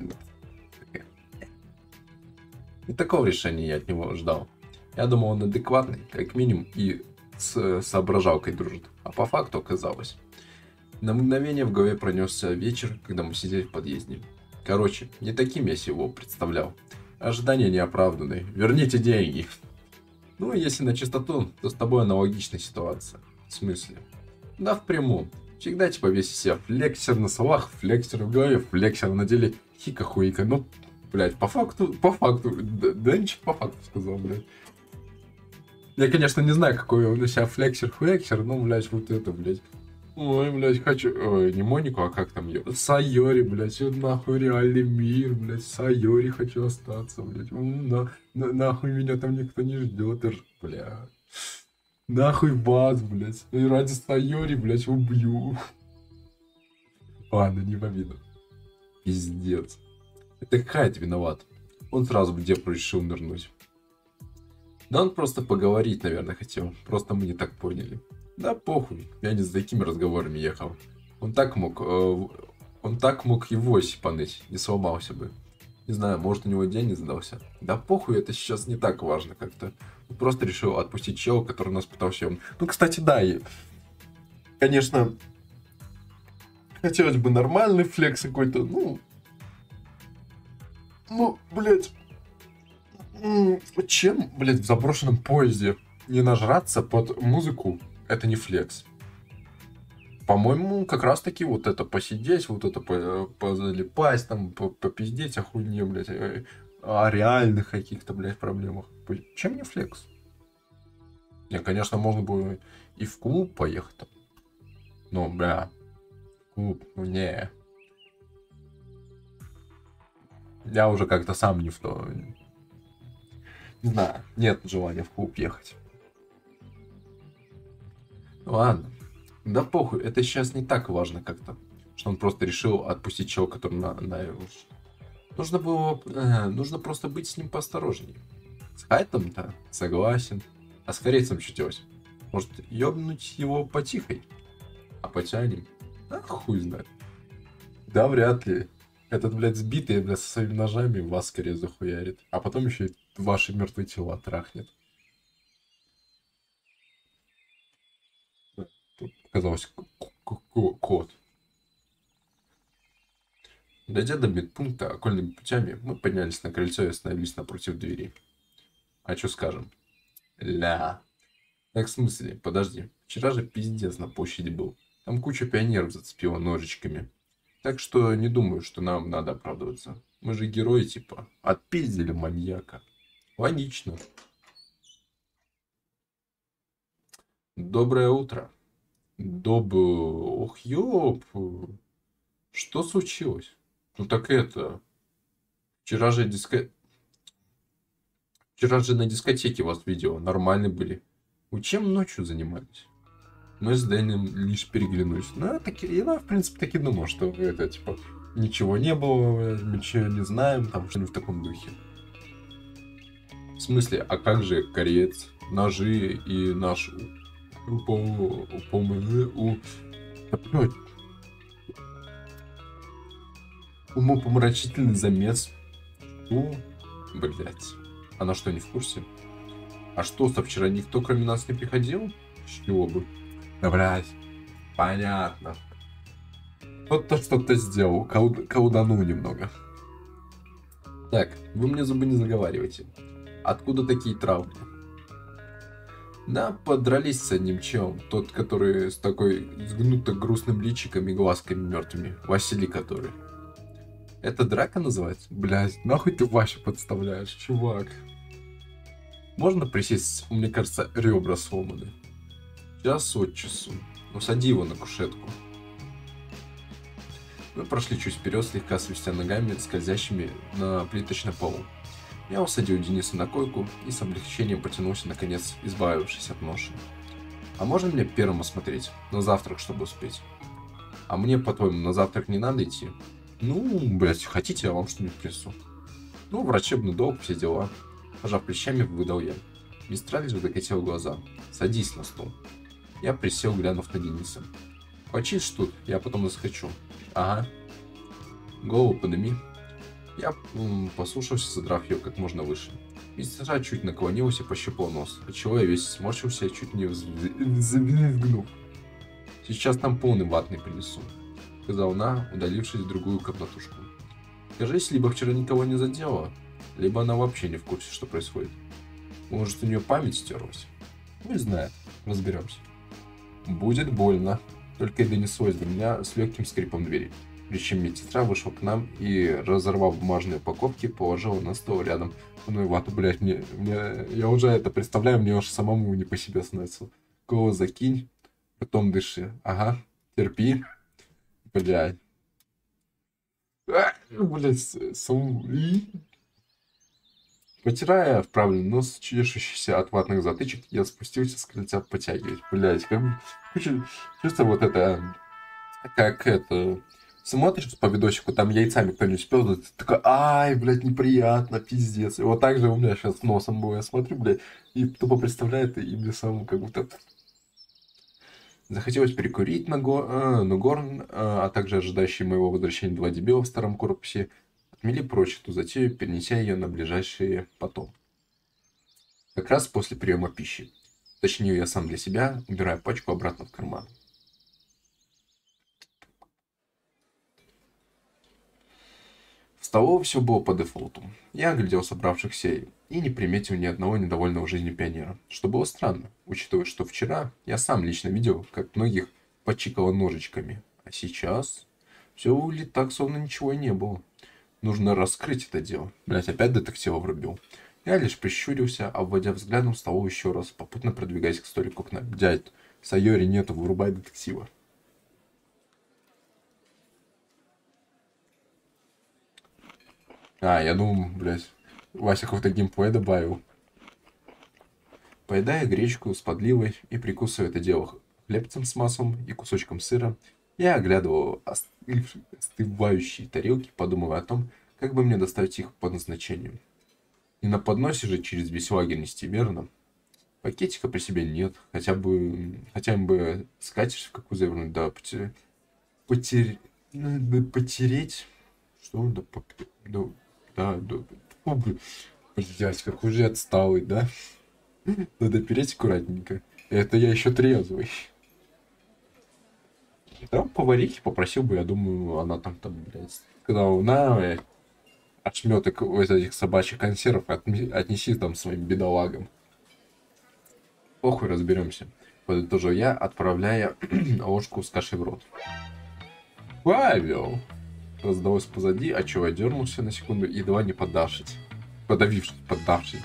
И такого решения я от него ждал. Я думал, он адекватный, как минимум, и с соображалкой дружит. А по факту оказалось. На мгновение в голове пронесся вечер, когда мы сидели в подъезде. Короче, не таким я себе его представлял. Ожидания неоправданные. Верните деньги. Ну, если на чистоту, то с тобой аналогичная ситуация. В смысле? Да, в прямом. Всегда типа весь из себя флексер на словах, флексер в голове, флексер на деле, хика-хуика. Ну, блядь, по факту, да ничего по факту сказал, блядь. Я, конечно, не знаю, какой он у себя флексер, но, блядь, вот это, блядь. Ой, блядь, хочу... Ой, не Монику, а как там ее? Сайори, блядь, вот нахуй реальный мир, блядь, Сайори хочу остаться, блядь. Нахуй меня там никто не ждет, блядь. Нахуй вас, блядь. И ради Сайори, блядь, убью. Ладно, не в обиду. Пиздец. Это Хайт виноват. Он сразу в депу решил нырнуть. Да он просто поговорить, наверное, хотел. Просто мы не так поняли. Да похуй, я не за такими разговорами ехал. Он так мог его сипануть, не сломался бы. Не знаю, может у него день не задался. Да похуй, это сейчас не так важно как-то. Он просто решил отпустить чела, который нас пытался... Ну, кстати, да, и... Конечно, хотелось бы нормальный флекс какой-то, ну, блядь. Чем, блядь, в заброшенном поезде не нажраться под музыку? Это не флекс. По-моему, как раз таки вот это посидеть, вот это позалипать, там, попиздеть, охуйне, блядь, о реальных каких-то, блядь, проблемах. Чем не флекс? Не, конечно, можно было и в клуб поехать там. Но, бля, клуб, ну не. Я уже как-то сам не в то. Не знаю, нет желания в клуб ехать. Ладно. Да похуй, это сейчас не так важно как-то. Что он просто решил отпустить человека, который на его. Нужно просто быть с ним поосторожнее. С Хайтом-то согласен. А с Корейцем что делать? Может, ёбнуть его потихой? А потянем? А хуй знает. Да, вряд ли. Этот, блядь, сбитый, блядь, со своими ножами вас скорее захуярит. А потом еще и ваши мертвые тела трахнет. Тут показалось кот. Дойдя до медпункта окольными путями, мы поднялись на крыльцо и остановились напротив двери. А чё скажем? Ля. Так, в смысле? Подожди. Вчера же пиздец на площади был. Там куча пионеров зацепила ножичками. Так что не думаю, что нам надо оправдываться. Мы же герои, типа. Отпиздили маньяка. Логично. Доброе утро. Ох, ёп. Что случилось? Ну так это... Вчера же Вчера же на дискотеке вас видео. Нормальные были. Вы чем ночью занимались? Мы с Дэнием лишь переглянулись. Ну, я, в принципе, таки думал, что это, типа, ничего не было, мы ничего не знаем, там, что-нибудь в таком духе. В смысле, а как же кореец, ножи и наш Да, блядь, умопомрачительный замес. Блять. Она что, не в курсе? А что, со вчера никто кроме нас не приходил? С чего бы? Да, блядь. Понятно. Кто-то что-то сделал, колданул немного. Так, вы мне зубы не заговаривайте. Откуда такие травмы? Да, подрались с одним челом. Тот, который с такой сгнуто-грустным личиком и глазками мертвыми. Василий который. Это драка называется? Блядь, нахуй ты Васю подставляешь, чувак. Можно присесть? Мне кажется, ребра сломаны. Час от часу. Ну, сади его на кушетку. Мы прошли чуть вперед, слегка свистя ногами, скользящими на плиточном полу. Я усадил Дениса на койку и с облегчением потянулся, наконец, избавившись от ноши. А можно мне первым осмотреть? На завтрак, чтобы успеть. А мне, по-твоему, на завтрак не надо идти? Ну, блядь, хотите, я вам что-нибудь принесу. Ну, врачебный долг, все дела. Пожав плечами, выдал я. Мистраль закатил глаза. Садись на стол. Я присел, глянув на Дениса. Почишь тут, я потом заскочу. Ага. Голову подними. Я послушался, задрав ее как можно выше. Мистера чуть наклонился и пощупал нос, отчего я весь сморщился, чуть не взвизгнув. Сейчас там полный ватный принесу, сказал она, удалившись в другую комнатушку. Кажись, либо вчера никого не задело, либо она вообще не в курсе, что происходит. Может, у нее память стерлась? Не знаю, разберемся. Будет больно. Только и донеслось до меня с легким скрипом двери. Прежде чем медсестра вышел к нам и, разорвав бумажные упаковки, положила на стол рядом. Ну и вату, блядь, я уже это представляю, мне уж самому не по себе становится. Голову закинь, потом дыши. Ага, терпи. Блядь. Блядь, Потирая вправленный нос, чешущийся от ватных затычек, я спустился с крыльца потягивать. Блядь, как... Чувство вот это... Как это... Смотришь по видосику, там яйцами кто-нибудь спел, ты такой, ай, блядь, неприятно, пиздец. И вот так же у меня сейчас носом было. Я смотрю, блядь, и тупо представляет, и мне самому как будто... Захотелось перекурить на горн, а также ожидающие моего возвращения два дебила в старом корпусе отмели прочь эту затею, перенеся ее на ближайшие потом. Как раз после приема пищи. Уточнил я сам для себя, убирая пачку обратно в карман. В столовой все было по дефолту. Я оглядел собравшихся и не приметил ни одного недовольного жизнью пионера, что было странно, учитывая, что вчера я сам лично видел, как многих почикало ножичками, а сейчас все выглядит так, словно ничего и не было. Нужно раскрыть это дело. Блять, опять детектива врубил. Я лишь прищурился, обводя взглядом столовую еще раз, попутно продвигаясь к столику окна. Дядь, Сайори нету, вырубай детектива. А, я думал, блядь, Вася какой-то геймплей добавил. Поедая гречку с подливой и прикусывая это дело хлебцем с маслом и кусочком сыра, я оглядывал остывающие тарелки, подумывая о том, как бы мне доставить их по назначению. Не на подносе же через весь лагерь нести, верно? Пакетика при себе нет, хотя им бы скатерть в какую завернуть, да, потереть, что, фу, блядь, какой же я отсталый, да? Надо переть аккуратненько. Это я еще трезвый. Там поварихи попросил бы, я думаю, она там, блядь, сказала, блядь, ошметок из этих собачьих консервов отнеси там своим бедолагам. Похуй, разберемся. Подытожил я, отправляя ложку с кашей в рот. Павел! Раздалось позади, а чего я дернулся на секунду, едва не поддавшись. Поддавшись.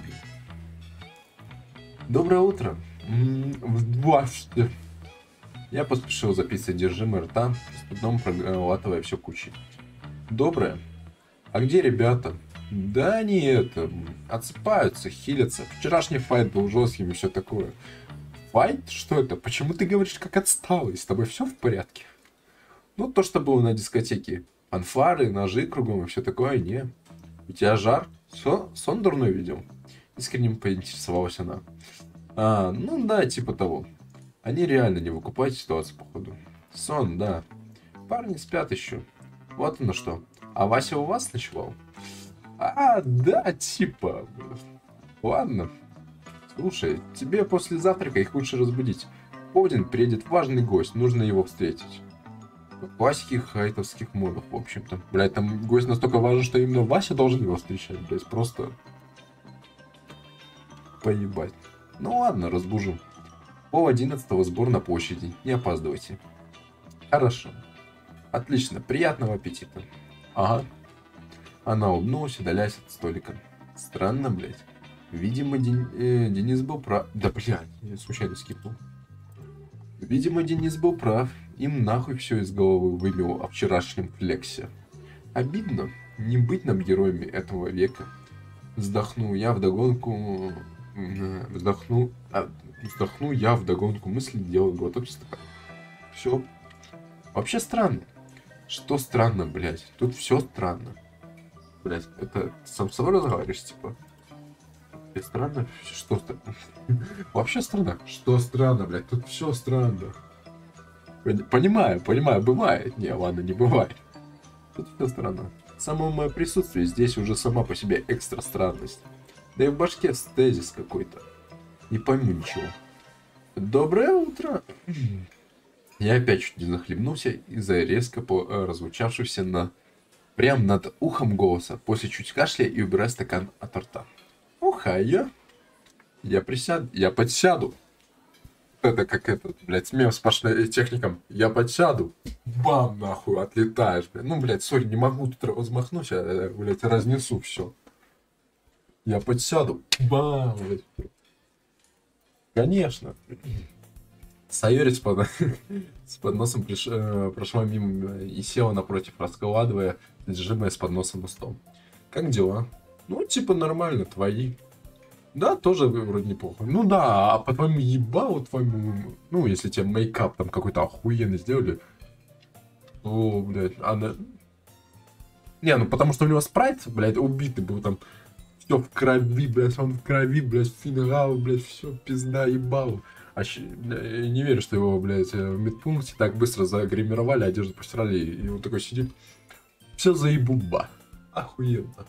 Доброе утро. Здравствуйте. Я поспешил запить содержимое рта, с трудом проглатывая все кучей. Доброе? А где ребята? Да они отсыпаются, хилятся. Вчерашний файт был жестким и все такое. Файт? Что это? Почему ты говоришь как отсталый? С тобой все в порядке? Ну, то, что было на дискотеке. Фанфары, ножи кругом и все такое, не. У тебя жар? Сон дурной видел? Искренне поинтересовалась она. А, ну да, типа того. Они реально не выкупают ситуацию, походу. Сон, да. Парни спят еще. Вот оно что. А Вася у вас ночевал? А, да, типа. Ладно. Слушай, тебе после завтрака их лучше разбудить. В полдень приедет важный гость, нужно его встретить. Классики хайтовских модов, в общем-то. Блядь, там гость настолько важен, что именно Вася должен его встречать, блядь. Просто поебать. Ну ладно, разбужу. 10:30 сбор на площади. Не опаздывайте. Хорошо. Отлично. Приятного аппетита. Ага. Она улыбнулась, удаляясь от столика. Странно, блядь. Видимо, Денис был прав. Да, блядь, я случайно скипнул. Видимо, Денис был прав. Им нахуй все из головы выбил о вчерашнем флексе. Обидно не быть нам героями этого века. Вздохнул я вдогонку... Вздохну я вдогонку мысли, делаю глоток стакана. Все. Вообще странно. Что странно, блядь? Тут все странно. Блядь, это сам с собой разговариваешь, типа? Это странно? Что странно? Вообще странно? Что странно, блядь? Тут все странно. Понимаю, бывает. Не, ладно, не бывает. Тут все странно. Само мое присутствие здесь уже сама по себе экстра странность. Да и в башке стезис какой-то. Не пойму ничего. Доброе утро. Я опять чуть не захлебнулся из-за резко раззвучавшегося прям над ухом голоса, после чуть кашля и убирая стакан от рта. Ухайо. Я подсяду. Это как этот, блядь, мем с пошной техником. Я подсяду. Бам, нахуй, отлетаешь, блядь. Ну, блядь, сори, не могу тут размахнусь, блядь, разнесу все. Я подсяду. Бам, блядь. Конечно. Сайори с подносом прошла мимо и села напротив, раскладывая содержимое с подносом на стол. Как дела? Ну, типа нормально, твои. Да, тоже вроде неплохо. Ну да, а по-твоему ебалу твоему, ну, если тебе мейкап там какой-то охуенный сделали, то, блядь, она... Не, ну потому что у него спрайт, блядь, убитый был там. Все в крови, блядь, он в крови, блядь, фингал, блядь, все, пизда, ебал. А не верю, что его, блядь, в медпункте так быстро загримировали, одежду постирали, и он такой сидит. Все заебуба. Охуенно.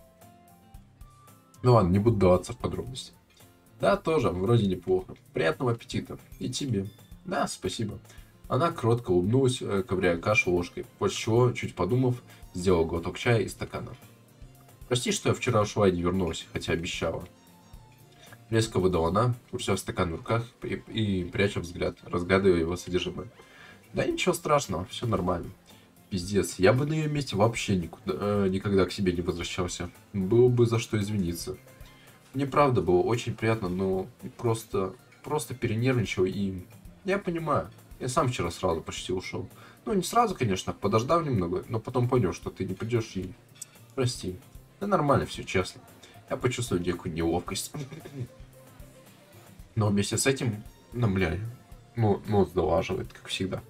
Ну ладно, не буду даваться в подробности. Да, тоже, вроде неплохо. Приятного аппетита. И тебе. Да, спасибо. Она кротко улыбнулась, ковыряя кашу ложкой, после чего, чуть подумав, сделала глоток чая из стакана. Прости, что я вчера ушла и не вернулась, хотя обещала. Резко выдала она, крутя стакан в руках и пряча взгляд, разглядывая его содержимое. Да ничего страшного, все нормально. Пиздец, я бы на ее месте вообще никогда к себе не возвращался. Было бы за что извиниться. Мне правда было очень приятно, но просто перенервничал и... Я понимаю, я сам вчера сразу почти ушел. Ну, не сразу, конечно, подождав немного, но потом понял, что ты не придешь и... Прости. Да нормально все, честно. Я почувствовал некую неловкость. Но вместе с этим, ну, бля, нос долаживает, как всегда.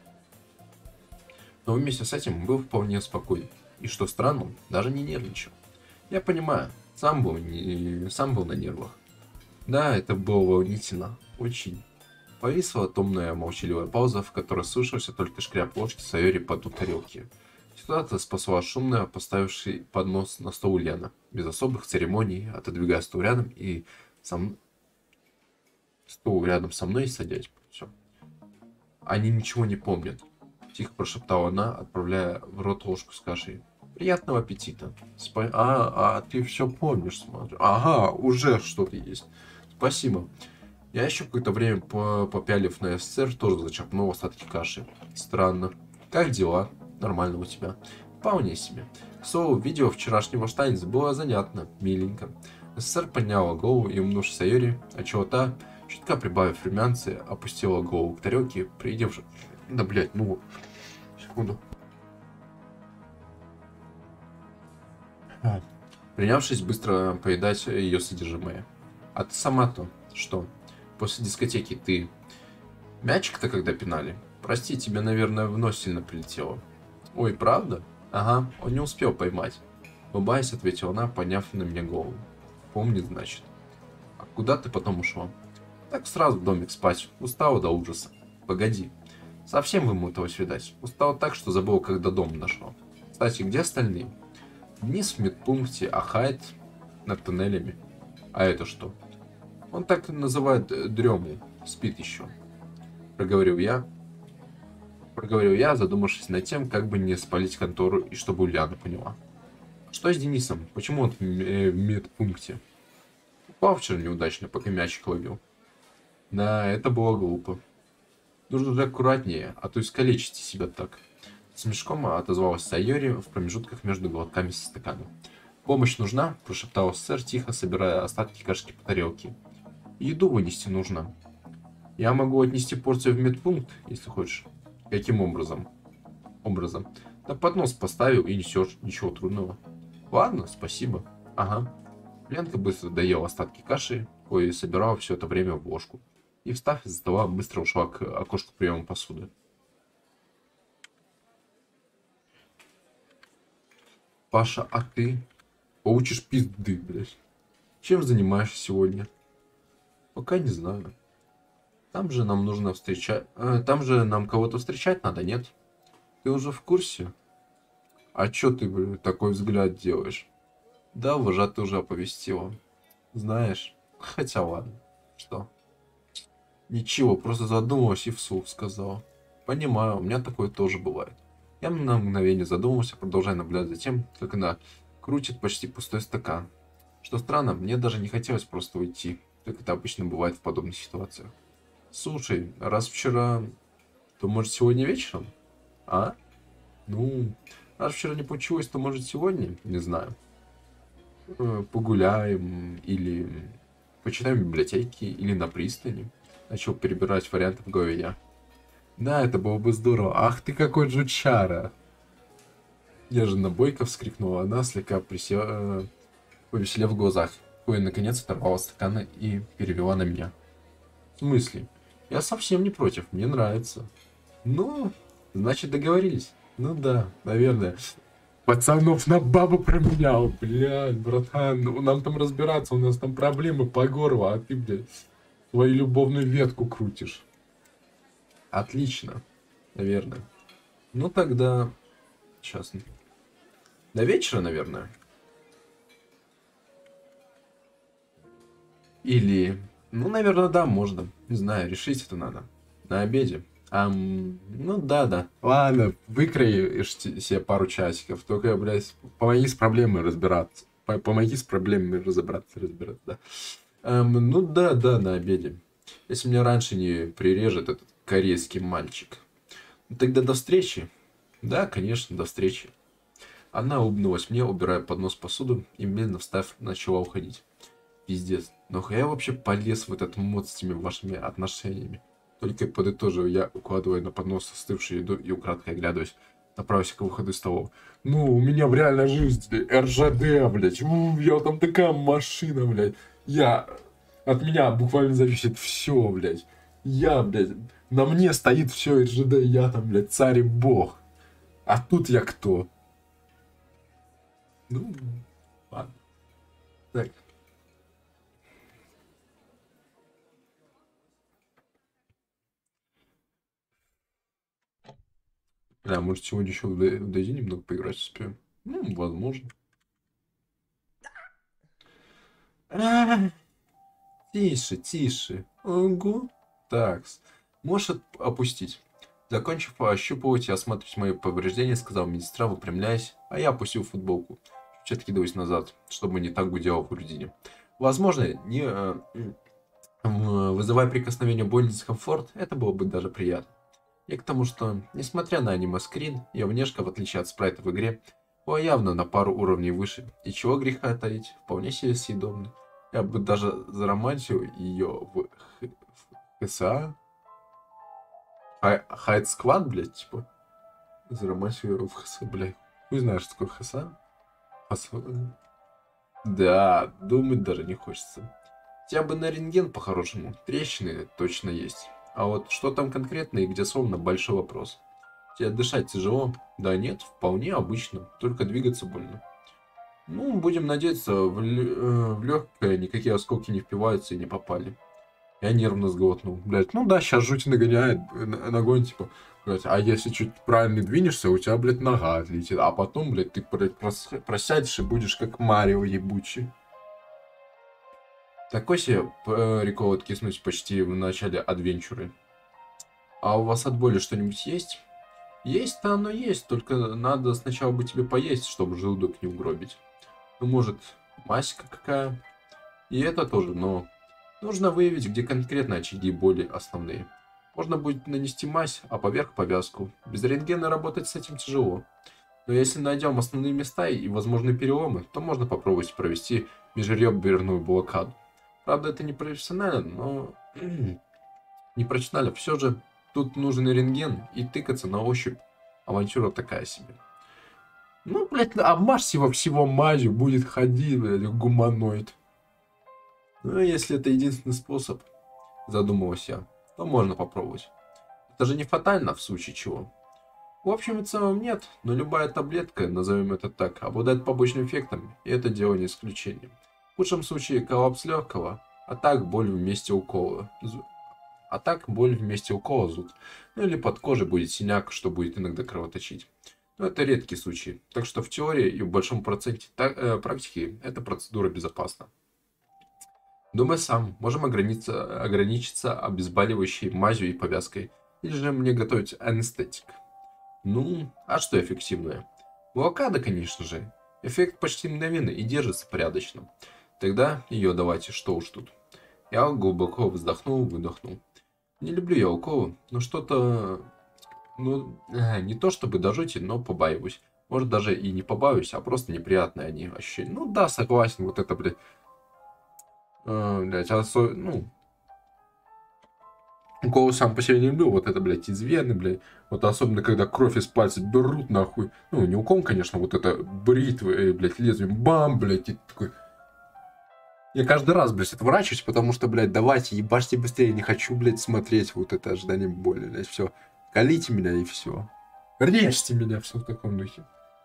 Но вместе с этим был вполне спокоен. И что странно, даже не нервничал. Я понимаю, сам был на нервах. Да, это было волнительно. Очень. Повисла томная молчаливая пауза, в которой слышался только шкряп ложки Сайори по дну тарелки. Ситуация спасла шумно поставивший поднос на стол Ульяна, без особых церемоний, отодвигая сам... стол рядом со мной и садясь. Все. Они ничего не помнят. Тихо прошептала она, отправляя в рот ложку с кашей. Приятного аппетита. Ты все помнишь, смотрю. Ага, уже что-то есть. Спасибо. Я еще какое-то время, попялив на СССР, тоже зачерпнул остатки каши. Странно. Как дела? Нормально у тебя. Вполне себе. К слову, видео вчерашнего Штайнца было занятно, миленько. СССР подняла голову и, умнув Сайори, отчего та, чутка прибавив румянцы, опустила голову к тарелке, приидевши... Да, блять, ну... Секунду. Принявшись быстро поедать ее содержимое. А ты сама-то что? После дискотеки ты... Мячик-то когда пинали? Прости, тебе, наверное, в нос сильно прилетело. Ой, правда? Ага, он не успел поймать. Улыбаясь, ответила она, подняв на меня голову. Помнит, значит. А куда ты потом ушла? Так сразу в домик спать. Устала до ужаса. Погоди. Совсем вымоталась, видать. Устала так, что забыла, когда дом нашла. Кстати, где остальные? Вниз в медпункте, а Хайд над тоннелями. А это что? Он так называет дрему. Спит еще. Проговорил я, задумавшись над тем, как бы не спалить контору и чтобы Ульяна поняла. Что с Денисом? Почему он в медпункте? Упал вчера неудачно, пока мячик ловил. Да, это было глупо. Нужно же аккуратнее, а то искалечите себя так. С мешком отозвалась Сайори в промежутках между глотками со стакана. «Помощь нужна?» – прошептал сэр, тихо собирая остатки кашки по тарелке. «Еду вынести нужно. Я могу отнести порцию в медпункт, если хочешь». «Каким образом?» «Да поднос поставил и несешь, ничего трудного». «Ладно, спасибо». «Ага». Ленка быстро доела остатки каши, кое собирала все это время в ложку. И, встав из-за стола, быстро ушла к окошку приема посуды. «Паша, а ты?» «Получишь пизды, блядь. Чем занимаешься сегодня?» «Пока не знаю. Там же нам нужно встречать... Там же нам кого-то встречать надо, нет? Ты уже в курсе?» «А чё ты, блядь, такой взгляд делаешь?» «Да, вожатый уже оповестила. Знаешь, хотя ладно. Что?» «Ничего, просто задумалась и вслух сказала. Понимаю, у меня такое тоже бывает». Я на мгновение задумался, продолжая наблюдать за тем, как она крутит почти пустой стакан. Что странно, мне даже не хотелось просто уйти, как это обычно бывает в подобных ситуациях. «Слушай, раз вчера, то может сегодня вечером? А? Ну, раз вчера не получилось, то может сегодня? Не знаю. Погуляем или почитаем в библиотеке или на пристани». Начал перебирать варианты в голове я. «Да, это было бы здорово. Ах ты какой жучара!» Нежно бойко вскрикнула она, слегка повеселев в глазах, кое наконец оторвала стакана и перевела на меня. «В смысле? Я совсем не против, мне нравится». «Ну, значит договорились». «Ну да, наверное». «Пацанов на бабу променял, блядь, братан, ну, нам там разбираться, у нас там проблемы по горло, а ты, блядь, свою любовную ветку крутишь». «Отлично, наверное. Ну тогда... Сейчас. До вечера, наверное. Или... Ну, наверное, да, можно. Не знаю, решить это надо. На обеде. Ну да. Ладно, выкроишь себе пару часиков. Только, блядь, помоги с проблемой разбираться. Помоги с проблемами разбираться, да. Ну да, на обеде. Если меня раньше не прирежет этот корейский мальчик. Ну, тогда до встречи. Да, конечно, до встречи. Она улыбнулась мне, убирая поднос посуду, и медленно встав, начала уходить. Пиздец. Нахуй я вообще полез в этот мод с этими вашими отношениями? Только подытожил я, укладывая на поднос остывшую еду и украдкой оглядываясь. Направился к выходу из того. Ну, у меня в реальной жизни РЖД, блядь. Я там такая машина, блядь. От меня буквально зависит все, блядь. Блядь, на мне стоит все РЖД, я там, блядь, царь и бог. А тут я кто? Ну, ладно. Так. Да, может, сегодня еще в DayZ немного поиграть успеем? Ну, возможно. Тише, тише. Ого. Так. Можешь опустить. Закончив ощупывать и осматривать мои повреждения, сказал медсестра, выпрямляясь, а я опустил футболку. Чуть откидываясь назад, чтобы не так гудело в грудине. Возможно, вызывая прикосновение боль и дискомфорт, это было бы даже приятно. И к тому, что, несмотря на аниме-скрин, ее внешка, в отличие от спрайта в игре, была явно на пару уровней выше, и чего греха таить, вполне себе съедобно. Я бы даже заромантил ее в ХСА, Хайд Сквад, блядь, типа. Заромантил ее в ХСА, блядь. Хуй знаешь, что такое ХСА? Да, думать даже не хочется. Хотя бы на рентген по-хорошему, трещины точно есть. А вот что там конкретно и где словно большой вопрос. Тебе дышать тяжело? Да нет, вполне обычно, только двигаться больно. Ну, будем надеяться, в легкое никакие осколки не впиваются и не попали. Я нервно сглотнул. Блять, ну да, сейчас жуть нагоняет, ногой, типа, блядь, а если чуть правильно двинешься, у тебя, блядь, нога отлетит. А потом, блядь, ты, блядь, просядешь и будешь как Марио ебучий. Такой себе прикол откиснуть почти в начале адвенчуры. А у вас от боли что-нибудь есть? Есть-то оно есть, только надо сначала бы тебе поесть, чтобы желудок не угробить. Ну, может, масика какая? И это тоже, но нужно выявить, где конкретно очаги боли основные. Можно будет нанести мазь, а поверх повязку. Без рентгена работать с этим тяжело. Но если найдем основные места и возможные переломы, то можно попробовать провести межреберную блокаду. Правда, это не профессионально, но не профессионально. Все же тут нужен рентген и тыкаться на ощупь. Авантюра такая себе. Ну, блядь, обмажь его всего мазью, будет ходить, блядь, гуманоид. Ну, если это единственный способ, задумывался я, то можно попробовать. Это же не фатально, в случае чего. В общем и целом нет, но любая таблетка, назовем это так, обладает побочным эффектом, и это дело не исключение. В худшем случае коллапс легкого, а так боль вместе укола. Зуд. Ну или под кожей будет синяк, что будет иногда кровоточить. Но это редкий случай, так что в теории и в большом проценте практики эта процедура безопасна. Думай сам, можем ограничиться обезболивающей мазью и повязкой, или же мне готовить анестетик. Ну, а что эффективное? Блокада, конечно же. Эффект почти мгновенный и держится порядочно. Тогда ее давайте, что уж тут. Я глубоко вздохнул, выдохнул. Не люблю я уколы, но что-то... Ну, не то чтобы до жути, но побаиваюсь. Может, даже и не побаиваюсь, а просто неприятные они ощущения. Ну да, согласен, вот это, блядь. Блядь, ну... Уколы сам по себе не люблю, вот это, блядь, из вены, блядь. Вот особенно, когда кровь из пальца берут, нахуй. Ну, не укол, конечно, вот это бритвы, блядь, лезвием, бам, блядь, и такой... Я каждый раз, блядь, отворачиваюсь, потому что, блядь, давайте, ебашьте быстрее, не хочу, блядь, смотреть вот это ожидание боли, блядь, все. Колите меня и все. Режьте меня, все в таком духе.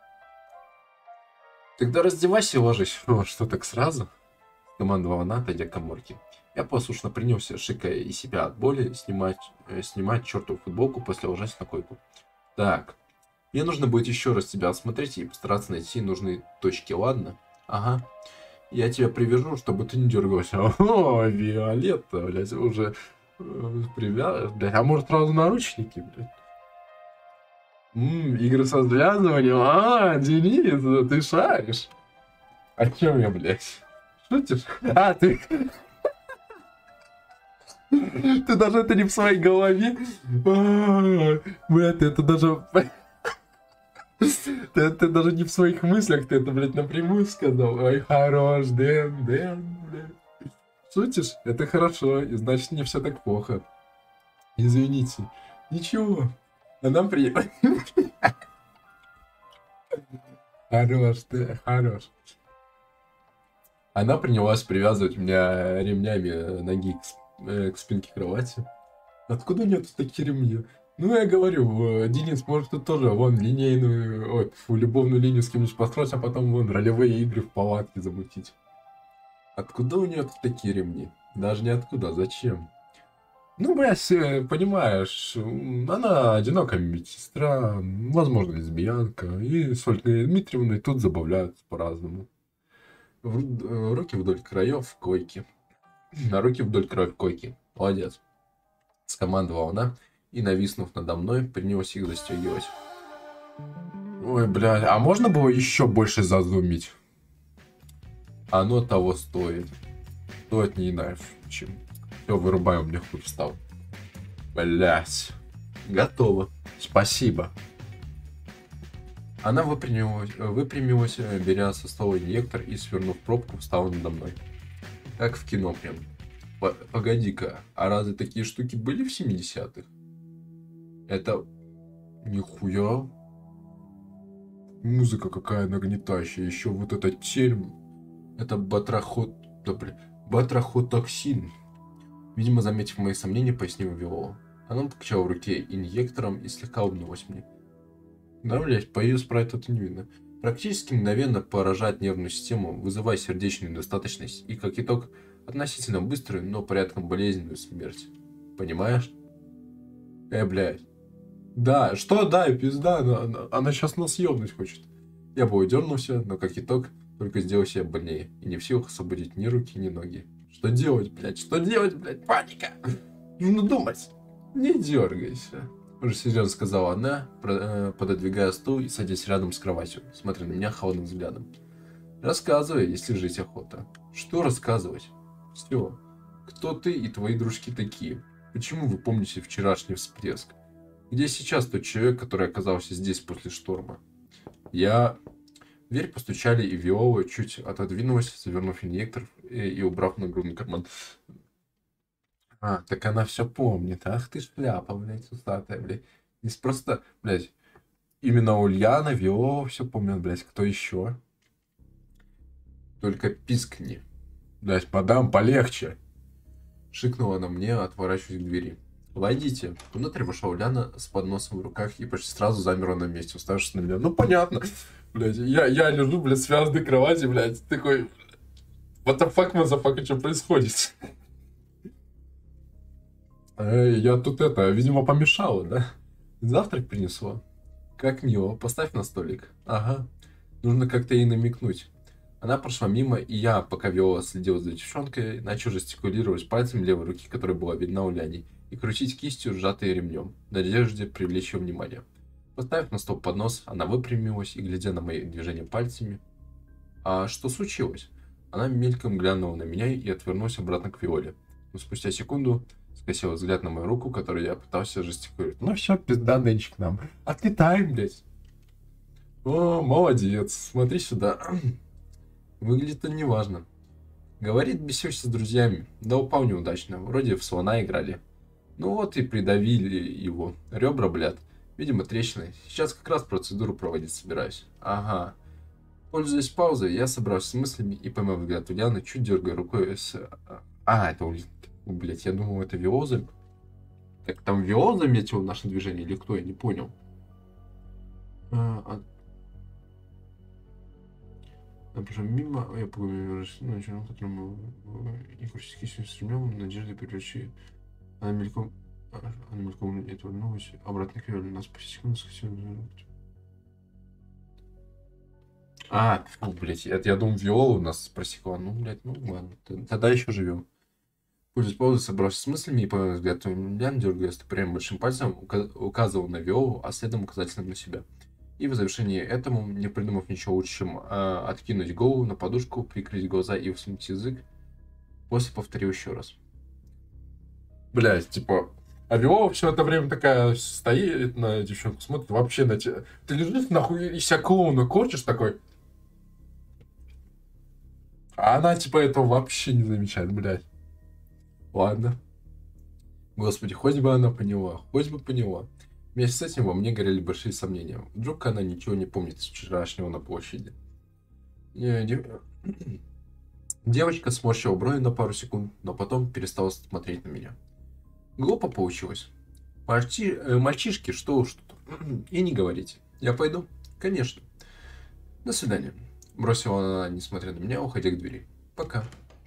Тогда раздевайся и ложись. О, что так сразу? Командовала она, отойдя к коморке. Я послушно принялся, шикая из себя от боли, снимать чертову футболку, после ложась на койку. Так, мне нужно будет еще раз тебя осмотреть и постараться найти нужные точки, ладно? Ага. Я тебя привяжу, чтобы ты не дергался. О, Виолетта, блядь, уже блядь, а может сразу наручники, блядь? Игры со связыванием. Денис, ты шаришь. О чем я, блядь? Шутишь? Ты... Ты даже это не в своей голове. Блядь, это даже... Ты даже не в своих мыслях, ты это, блядь, напрямую сказал. Ой, хорош, Дэн, блядь. Шутишь? Это хорошо, и значит не все так плохо. Извините. Ничего. А нам приятно. Хорош, ты, хорош. Она принялась привязывать меня ремнями ноги к спинке кровати. Откуда у нее тут такие ремни? Ну, я говорю, Денис, может, тут тоже вон линейную, ой, фу, любовную линию с кем-нибудь построить, а потом вон ролевые игры в палатке замутить. Откуда у нее тут такие ремни? Даже не откуда, зачем? Ну, блядь, понимаешь, она одинокая медсестра, возможно, лесбиянка, и с Ольгой Дмитриевной тут забавляются по-разному. Руки вдоль краев койки. На руки вдоль краев койки. Молодец. Скомандовала она и, нависнув надо мной, принялась их застегивать. Ой, блядь, а можно было еще больше зазумить? Оно того стоит. Стоит не иначе, чем. Все, вырубаю, у меня хуй встал. Блять. Готово. Спасибо. Она выпрямилась, беря со стола инъектор и, свернув пробку, встала надо мной. Как в кино прям. Погоди-ка, а разве такие штуки были в 70-х? Это... Нихуя. Музыка какая нагнетающая. Еще вот этот терм. Это батрахотоксин. Видимо, заметив мои сомнения, пояснил Виола. Она покачала в руке инъектором и слегка улыбнулась мне. Да, блять, по ее спрайту это не видно. Практически мгновенно поражает нервную систему, вызывая сердечную недостаточность и, как итог, относительно быструю, но порядком болезненную смерть. Понимаешь? Блядь. Да, что да, пизда, она сейчас нас ёбнуть хочет. Я бы дернулся, но как итог, только сделал себя больнее и не в силах освободить ни руки, ни ноги. Что делать, блядь? Что делать, блядь? Паника! Нужно думать. Не дергайся. Уже серьезно сказала она, пододвигая стул и садясь рядом с кроватью, смотря на меня холодным взглядом. Рассказывай, если жить охота. Что рассказывать? Все. Кто ты и твои дружки такие? Почему вы помните вчерашний всплеск? Где сейчас тот человек, который оказался здесь после шторма? В дверь постучали, и Виола чуть отодвинулась, завернув инъектор и убрав нагрудный карман. А, так она все помнит. Ах ты шляпа, блядь, усатая, блядь. Здесь просто, блядь, именно Ульяна, Виола все помнят, блядь. Кто еще? Только пискни. Блядь, мадам, полегче. Шикнула она мне, отворачиваясь к двери. Войдите. Внутрь вошла Ульяна с подносом в руках и почти сразу замерла на месте, уставившись на меня. Ну, понятно. Блядь, я лежу, блядь, в связанной кровати, блядь, такой... What the fuck, motherfucker, что происходит? Я тут видимо, помешала, да? Завтрак принесла. Как мило, поставь на столик. Ага, нужно как-то ей намекнуть. Она прошла мимо, и я, пока Виола следила за девчонкой, начал жестикулировать пальцем левой руки, которая была видна Уляне, и крутить кистью, сжатой ремнем, в надежде привлечь ее внимание. Поставив на стол поднос, она выпрямилась и, глядя на мои движения пальцами... А что случилось? Она мельком глянула на меня и отвернулась обратно к Виоле. Но спустя секунду скосила взгляд на мою руку, которую я пытался жестикулировать. Ну все, пизда, Денчик, нам. Отлетаем, блядь. О, молодец. Смотри сюда. Выглядит он неважно. Говорит, беседуешься с друзьями. Да упал неудачно. Вроде в слона играли. Ну вот и придавили его. Ребра, блядь. Видимо, трещины. Сейчас как раз процедуру проводить собираюсь. Ага. Пользуясь паузой, я собрался с мыслями и, поймав взгляд Ульяны, чуть дергая рукой с... это блядь, я думал, это Виоза. Так там Виоза заметил наше движение или кто? Я не понял. Например, мимо, я поговорю, начал, которому игрушки с ремнем, надежды привлечь. Она мельком не отвернулась, обратно к Виоле, нас по секунду схватила. Блядь, я думал, Виола у нас просекла. Ну, блядь, ну ладно, тогда еще живем. Пользуясь паузой, собравшись с мыслями и по взгляду Лян, дергая стопорем большим пальцем, указывал на Виолу, а следом указательным на себя. И в завершении этому, не придумав ничего лучше, чем откинуть голову на подушку, прикрыть глаза и высунуть язык, после повторил еще раз. Блядь, типа, А Виола все это время такая стоит на девчонку, смотрит вообще на тебя. Ты лежишь нахуй и себя клоуна корчишь такой. А она типа этого вообще не замечает, блядь. Ладно. Господи, хоть бы она поняла, хоть бы поняла. Вместе с этим во мне горели большие сомнения. Вдруг она ничего не помнит с вчерашнего на площади. Девочка сморщила брови на пару секунд, но потом перестала смотреть на меня. Глупо получилось. Мальчишки, что уж тут. И не говорите. Я пойду? Конечно. До свидания. Бросила она, несмотря на меня, уходя к двери. Пока.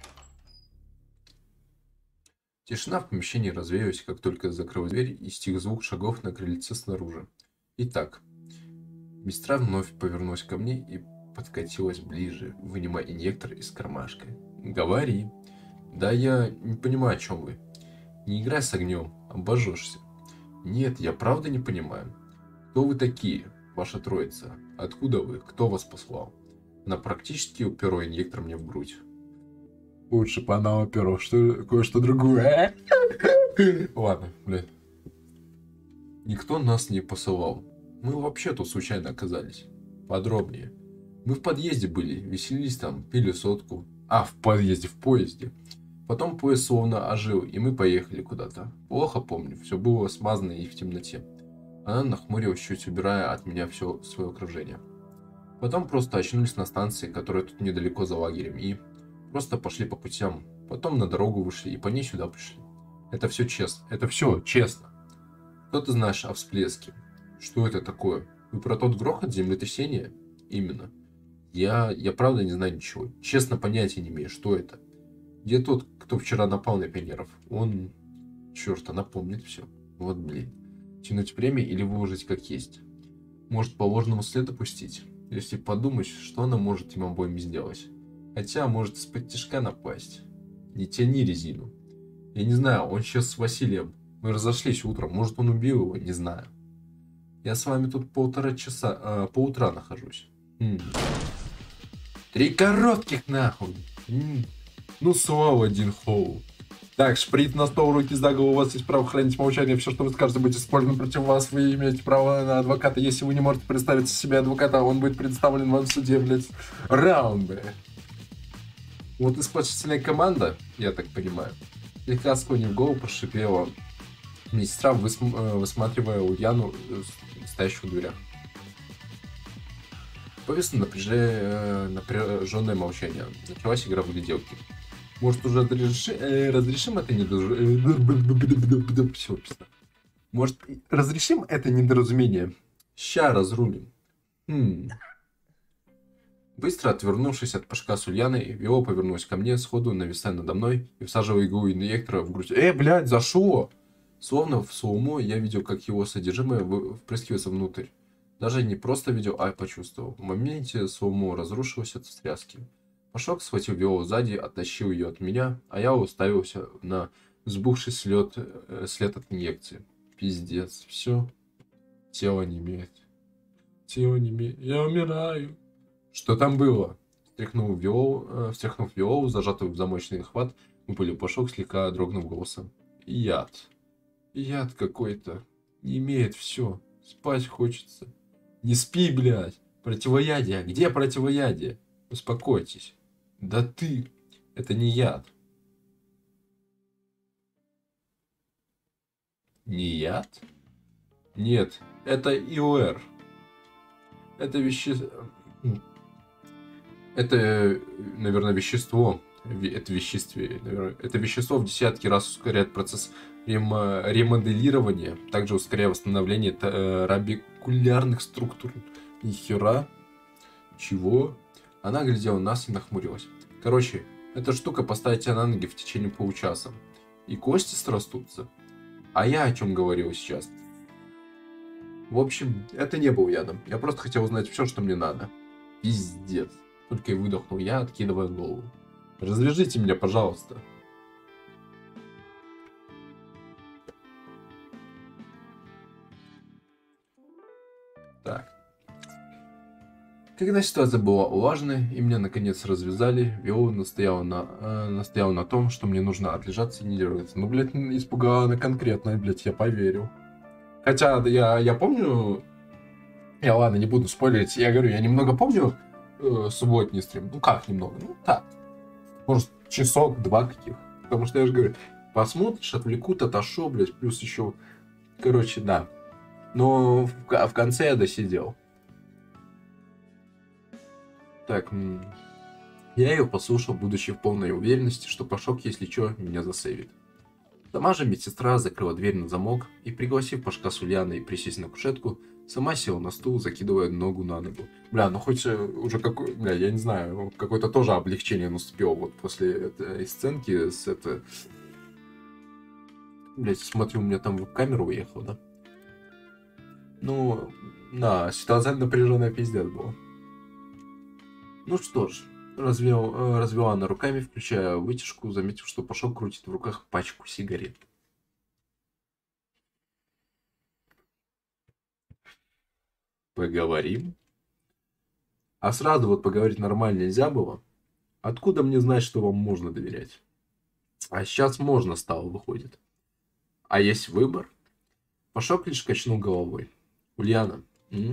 Тишина в помещении развеялась, как только закрыл дверь, и стих звук шагов на крыльце снаружи. Итак, медсестра вновь повернулась ко мне и подкатилась ближе, вынимая инъектор из кармашка. «Говори». «Да я не понимаю, о чем вы». «Не играй с огнем, обожжешься». «Нет, я правда не понимаю. Кто вы такие, ваша троица? Откуда вы? Кто вас послал?» Она практически уперла инъектор мне в грудь. Лучше бы она уперла кое-что другое. Ладно, блин. Никто нас не посылал. Мы вообще тут случайно оказались. Подробнее. Мы в подъезде были, веселились там, пили сотку. А, в подъезде, в поезде. Потом поезд словно ожил, и мы поехали куда-то. Плохо помню, все было смазано и в темноте. Она нахмурилась, чуть убирая от меня все свое окружение. Потом просто очнулись на станции, которая тут недалеко за лагерем, и просто пошли по путям. Потом на дорогу вышли и по ней сюда пришли. Это все честно. Это все честно. Что ты знаешь о всплеске? Что это такое? Вы про тот грохот землетрясения? Именно. Я правда не знаю ничего. Честно, понятия не имею, что это. Где тот, кто вчера напал на пионеров? Он... Черт, она помнит все. Вот блин. Тянуть время или выложить как есть? Может, по ложному следу пустить? Если подумать, что она может им обоим сделать? Хотя, может, из-под тишка напасть. Не тяни резину. Я не знаю, он сейчас с Василием. Мы разошлись утром, может, он убил его, не знаю. Я с вами тут полтора часа, по утра нахожусь. 3 коротких нахуй. Ну, слава один хоу. Так, шприц на стол, руки за голову, у вас есть право хранить молчание, все, что вы скажете, будет использовано против вас, вы имеете право на адвоката, если вы не можете представить себе адвоката, он будет представлен вам в суде, блядь, раунды. Вот исполнительная команда, я так понимаю, слегка склонив голову, прошипела медсестра, высматривая Ульяну, стоящую в дверях. Повисло напряженное молчание. Началась игра в гляделки. Может, уже разрешим это недоразумение? Может, разрешим это недоразумение? Ща разрулим. Быстро отвернувшись от пашка с Ульяной, Виола повернулась ко мне, сходу нависая надо мной и всаживая иглу инъектора в грудь. Блядь, за шо? Словно в слоумо я видел, как его содержимое впрыскивается внутрь. Даже не просто видел, а почувствовал. В моменте слоумо разрушилось от встряски. Пашок схватил Виолу сзади, оттащил ее от меня, а я уставился на взбухший след от инъекции. Пиздец, все. Тело немеет. Тело немеет. Я умираю. Что там было? Встряхнув Виолу, зажатую в замочный хват, выпалил Пашок, слегка дрогнув голосом. Яд. Яд какой-то. Не имеет все. Спать хочется. Не спи, блядь. Противоядие. Где противоядие? Успокойтесь. Да ты. Это не яд. Не яд? Нет, это ИОР. Это Это, наверное, вещество. Это вещество в десятки раз ускоряет процесс ремоделирования, также ускоряя восстановление рабикулярных структур. Нихера. Чего? Она глядела на нас и нахмурилась. Короче, эта штука поставит тебя на ноги в течение получаса. И кости срастутся. А я о чем говорил сейчас? В общем, это не был ядом. Я просто хотел узнать все, что мне надо. Пиздец. Только и выдохнул я, откидывая голову. Развяжите меня, пожалуйста. Так. Когда ситуация была улажена и меня наконец развязали, Виола настояла на том, что мне нужно отлежаться и не дергаться. Ну, блядь, испугала она конкретно, блядь, я поверил. Хотя я помню, я ладно, не буду спойлерить, я говорю, я немного помню субботний стрим. Ну как немного? Ну так, может, часок-два каких. Потому что я же говорю, посмотришь, отвлекут, отошел, блядь, плюс еще, короче, да. Но в конце я досидел. Так, я ее послушал, будучи в полной уверенности, что Пашок, если чё, меня засейвит. Сама же медсестра закрыла дверь на замок и, пригласив Пашка с Ульяной присесть на кушетку, сама села на стул, закидывая ногу на ногу. Бля, ну хоть уже какой, бля, я не знаю, какое-то тоже облегчение наступило вот после этой сценки с это... Блять, смотрю, у меня там камера уехала, да? Ну, да, ситуация напряженная пиздец была. Ну что ж, развела она руками, включая вытяжку, заметив, что Пашок крутит в руках пачку сигарет. Поговорим? А сразу вот поговорить нормально нельзя было? Откуда мне знать, что вам можно доверять? А сейчас можно стало, выходит. А есть выбор? Пашок лишь качнул головой. Ульяна.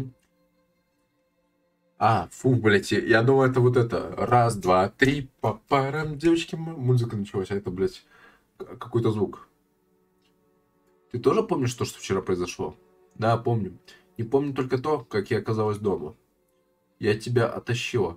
Фу, блядь, я думал, это вот это. Раз, два, три, по парам, девочки, музыка началась, а это, блядь, какой-то звук. Ты тоже помнишь то, что вчера произошло? Да, помню. Не помню только то, как я оказалась дома. Я тебя оттащила.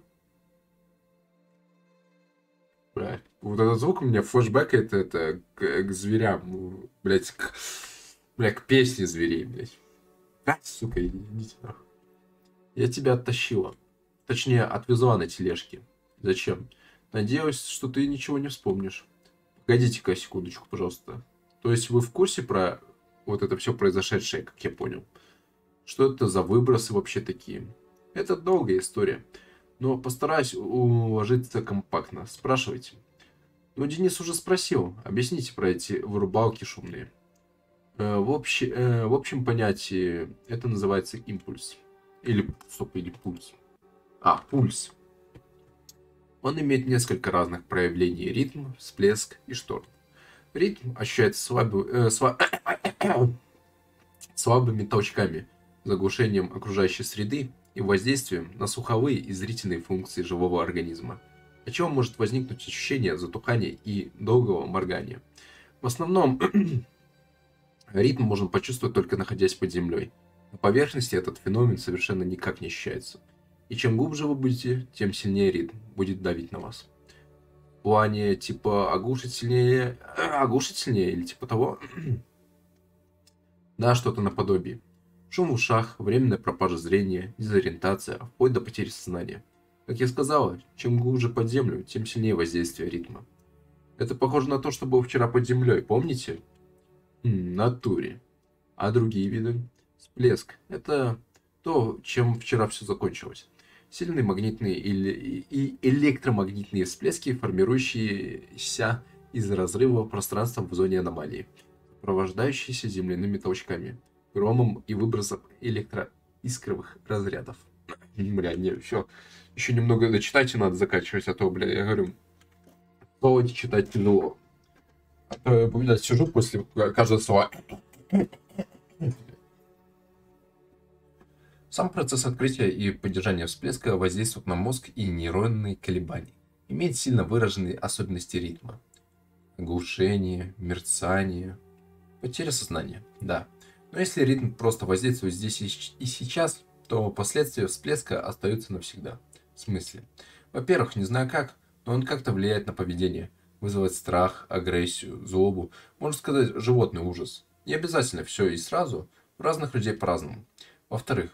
Бля, вот этот звук у меня флешбэкает это к зверям, блядь, к песне зверей, блядь. Сука, идите нахуй. Я тебя оттащила. Точнее, отвезла на тележке. Зачем? Надеялась, что ты ничего не вспомнишь. Погодите-ка секундочку, пожалуйста. То есть вы в курсе про вот это все произошедшее, как я понял? Что это за выбросы вообще такие? Это долгая история. Но постараюсь уложиться компактно. Спрашивайте. Ну, Денис уже спросил. Объясните про эти вырубалки шумные. В общем понятии это называется импульс. Или пульс. Пульс. Он имеет несколько разных проявлений: ритм, всплеск и шторм. Ритм ощущается слабыми толчками, заглушением окружающей среды и воздействием на слуховые и зрительные функции живого организма, от чего может возникнуть ощущение затухания и долгого моргания. В основном ритм можно почувствовать только находясь под землей. На поверхности этот феномен совершенно никак не ощущается. И чем глубже вы будете, тем сильнее ритм будет давить на вас. В плане типа оглушить сильнее или типа того. Да, что-то наподобие. Шум в ушах, временная пропажа зрения, дезориентация, вплоть до потери сознания. Как я сказала, чем глубже под землю, тем сильнее воздействие ритма. Это похоже на то, что было вчера под землей, помните? Натуре. А другие виды? Всплеск. Это то, чем вчера все закончилось. Сильные магнитные и электромагнитные всплески, формирующиеся из разрыва пространства в зоне аномалии, сопровождающиеся земляными толчками, громом и выбросом электроискровых разрядов. Бля, не, все. Еще немного дочитать и надо заканчивать, а то, бля, я говорю, слово читать тяжело. А то я, блядь, сижу после каждого слова. Сам процесс открытия и поддержания всплеска воздействует на мозг и нейронные колебания. Имеет сильно выраженные особенности ритма. Оглушение, мерцание, потеря сознания, да. Но если ритм просто воздействует здесь и сейчас, то последствия всплеска остаются навсегда. В смысле? Во-первых, не знаю как, но он как-то влияет на поведение. Вызывает страх, агрессию, злобу, можно сказать, животный ужас. Не обязательно все и сразу, у разных людей по-разному. Во-вторых,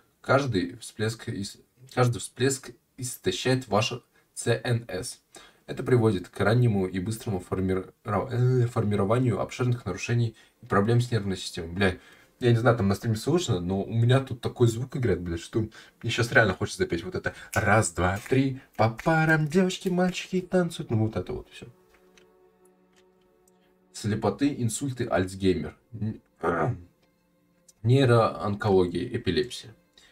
каждый всплеск истощает ваше ЦНС. Это приводит к раннему и быстрому формированию обширных нарушений и проблем с нервной системой. Бля, я не знаю, там на стриме слышно, но у меня тут такой звук играет, блядь, что мне сейчас реально хочется запеть вот это. Раз, два, три, по парам девочки, мальчики танцуют. Ну вот это вот все. Слепоты, инсульты, Альцгеймер. Нейроонкология, эпилепсия.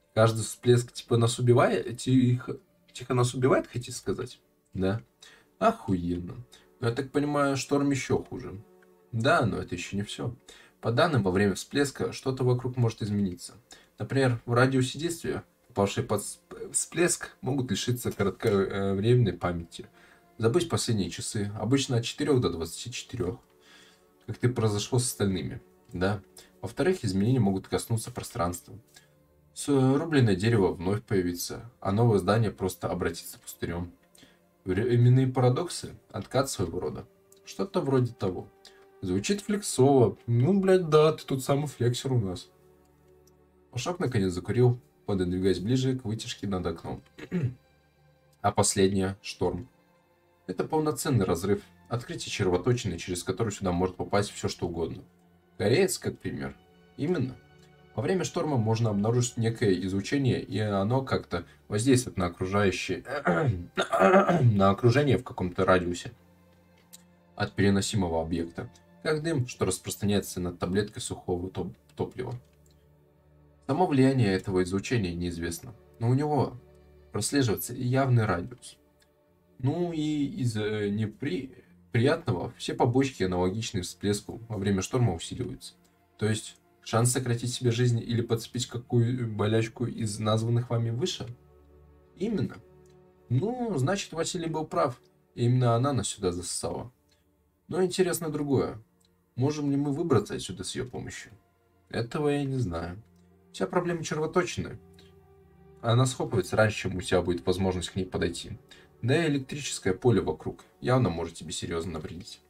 Каждый всплеск типа нас убивает, тихо нас убивает, хотите сказать? Да. Охуенно. Но я так понимаю, шторм еще хуже. Да, но это еще не все. По данным, во время всплеска что-то вокруг может измениться. Например, в радиусе действия попавшие под всплеск могут лишиться кратковременной памяти. Забыть последние часы, обычно от 4 до 24, как это произошло с остальными. Да. Во-вторых, изменения могут коснуться пространства. Срубленное дерево вновь появится, а новое здание просто обратится пустырем. Временные парадоксы, откат своего рода. Что-то вроде того. Звучит флексово. Ну, блядь, да, ты тут самый флексер у нас. Пашок наконец закурил, пододвигаясь ближе к вытяжке над окном. А последнее — шторм. Это полноценный разрыв, открытие червоточины, через который сюда может попасть все что угодно. Кореец, как пример. Именно. Во время шторма можно обнаружить некое излучение, и оно как-то воздействует на окружающее, на окружение в каком-то радиусе от переносимого объекта, как дым, что распространяется над таблеткой сухого топлива. Само влияние этого излучения неизвестно, но у него прослеживается явный радиус. Ну и из неприятного все побочки, аналогичные всплеску, во время шторма усиливаются. То есть шанс сократить себе жизнь или подцепить какую болячку из названных вами выше? Именно. Ну, значит, Василий был прав, и именно она нас сюда засосала. Но интересно другое. Можем ли мы выбраться отсюда с ее помощью? Этого я не знаю. Вся проблема червоточины. Она схлопывается раньше, чем у тебя будет возможность к ней подойти. Да и электрическое поле вокруг явно может тебе серьезно навредить.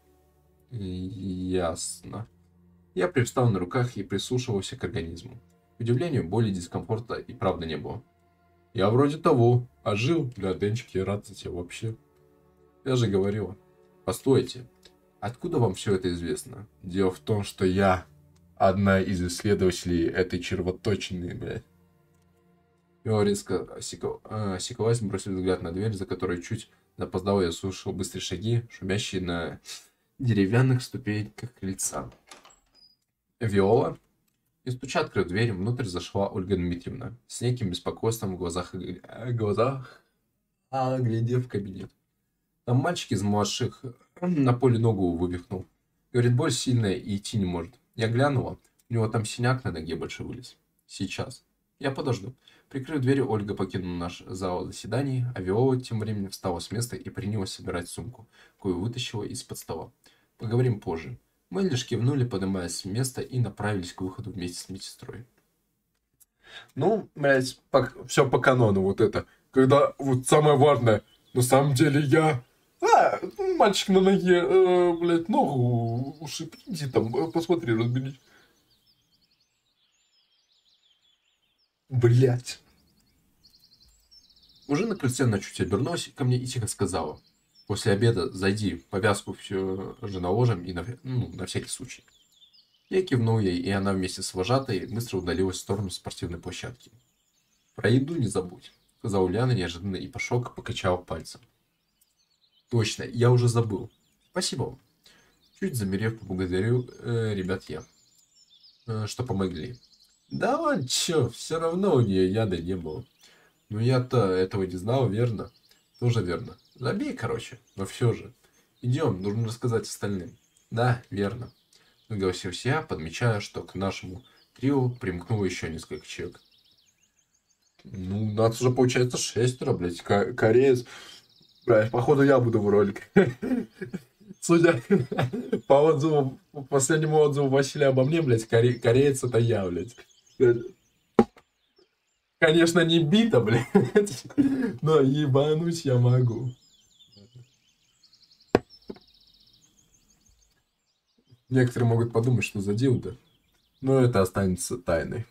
Ясно. Я привстал на руках и прислушивался к организму. К удивлению, боли, дискомфорта и правда не было. Я вроде того, а жил, гаденчик, я рад за тебя вообще. Я же говорила. Постойте, откуда вам все это известно? Дело в том, что я одна из исследователей этой червоточины, блядь. Его резко осеклась, бросил взгляд на дверь, за которой чуть запоздал я слушал быстрые шаги, шумящие на деревянных ступеньках крыльца. Виола. И стуча, открыв дверь, внутрь зашла Ольга Дмитриевна, с неким беспокойством в глазах, глядев в кабинет. Там мальчик из младших на поле ногу вывихнул. Говорит, боль сильная и идти не может. Я глянула, у него там синяк на ноге больше вылез. Сейчас. Я подожду. Прикрыв дверь, Ольга покинула наш зал заседаний, а Виола тем временем встала с места и принялась собирать сумку, кою вытащила из-под стола. Поговорим позже. Мы лишь кивнули, поднимаясь с места, и направились к выходу вместе с медсестрой. Ну, блядь, все по канону вот это. Когда вот самое важное, на самом деле я... мальчик на ноге, блядь, ногу ушиб. Иди там, посмотри, разберись. Блядь. Уже на крыльце она чуть обернулась ко мне и тихо сказала. После обеда зайди, повязку все же наложим и на всякий случай. Я кивнул ей, и она вместе с вожатой быстро удалилась в сторону спортивной площадки. Про еду не забудь, сказал Ульяна неожиданно, и Пашок покачал пальцем. Точно, я уже забыл. Спасибо вам. Чуть замерев, поблагодарил ребят я, что помогли. Да ладно, чё, все равно у нее яда не было. Но я-то этого не знал, верно? Тоже верно. Забей, короче, но все же. Идем, нужно рассказать остальным. Да, верно. Согласился я, подмечая, что к нашему трио примкнуло еще несколько человек. Ну, нас уже получается 6, блядь, кореец. Блядь, походу я буду в ролике. Судя по отзыву, по последнему отзыву Василия обо мне, блядь, кореец это я, блядь. Конечно, не бита, блядь, но ебануть я могу. Некоторые могут подумать, что за дилда, но это останется тайной.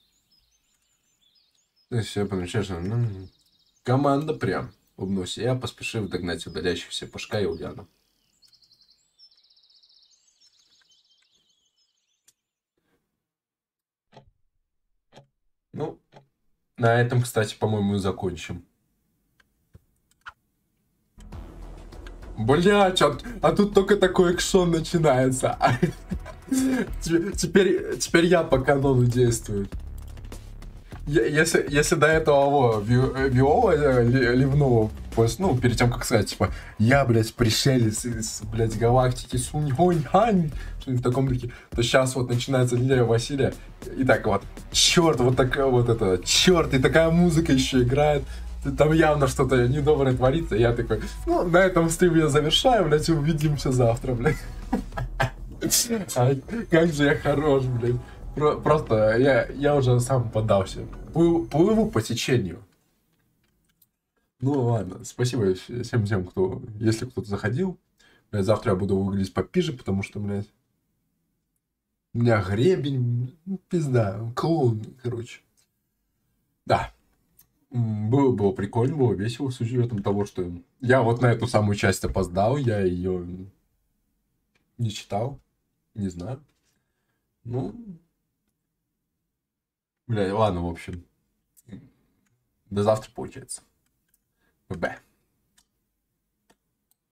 Ну, все помечаешь, команда прям. Улыбнулся я, поспешив догнать удаляющихся Пашка и Ульяну. Ну, на этом, кстати, по-моему, и закончим. Блять, а тут только такой экшон начинается. Теперь я по канону действую. Если до этого Виола ливнула, ну, перед тем, как сказать, типа, я, блядь, пришелец из, блядь, галактики Сунь-Хонь-Хань, что-нибудь в таком духе, то сейчас вот начинается Лилия Василия, и так вот, черт, вот такая вот это, черт, и такая музыка еще играет, там явно что-то недоброе творится, и я такой, ну, на этом стрим я завершаю, блядь, увидимся завтра, блядь. Как же я хорош, блядь. Просто я уже сам поддался. Плыву по течению. Ну ладно, спасибо всем тем, кто, если кто-то заходил. Блядь, завтра я буду выглядеть попиже, потому что, блядь, у меня гребень, ну, пизда, клоун, короче. Да, было прикольно, было весело, с учетом того, что я вот на эту самую часть опоздал, я ее не читал, не знаю. Ну, бля, ладно, в общем. До завтра, получается. Б.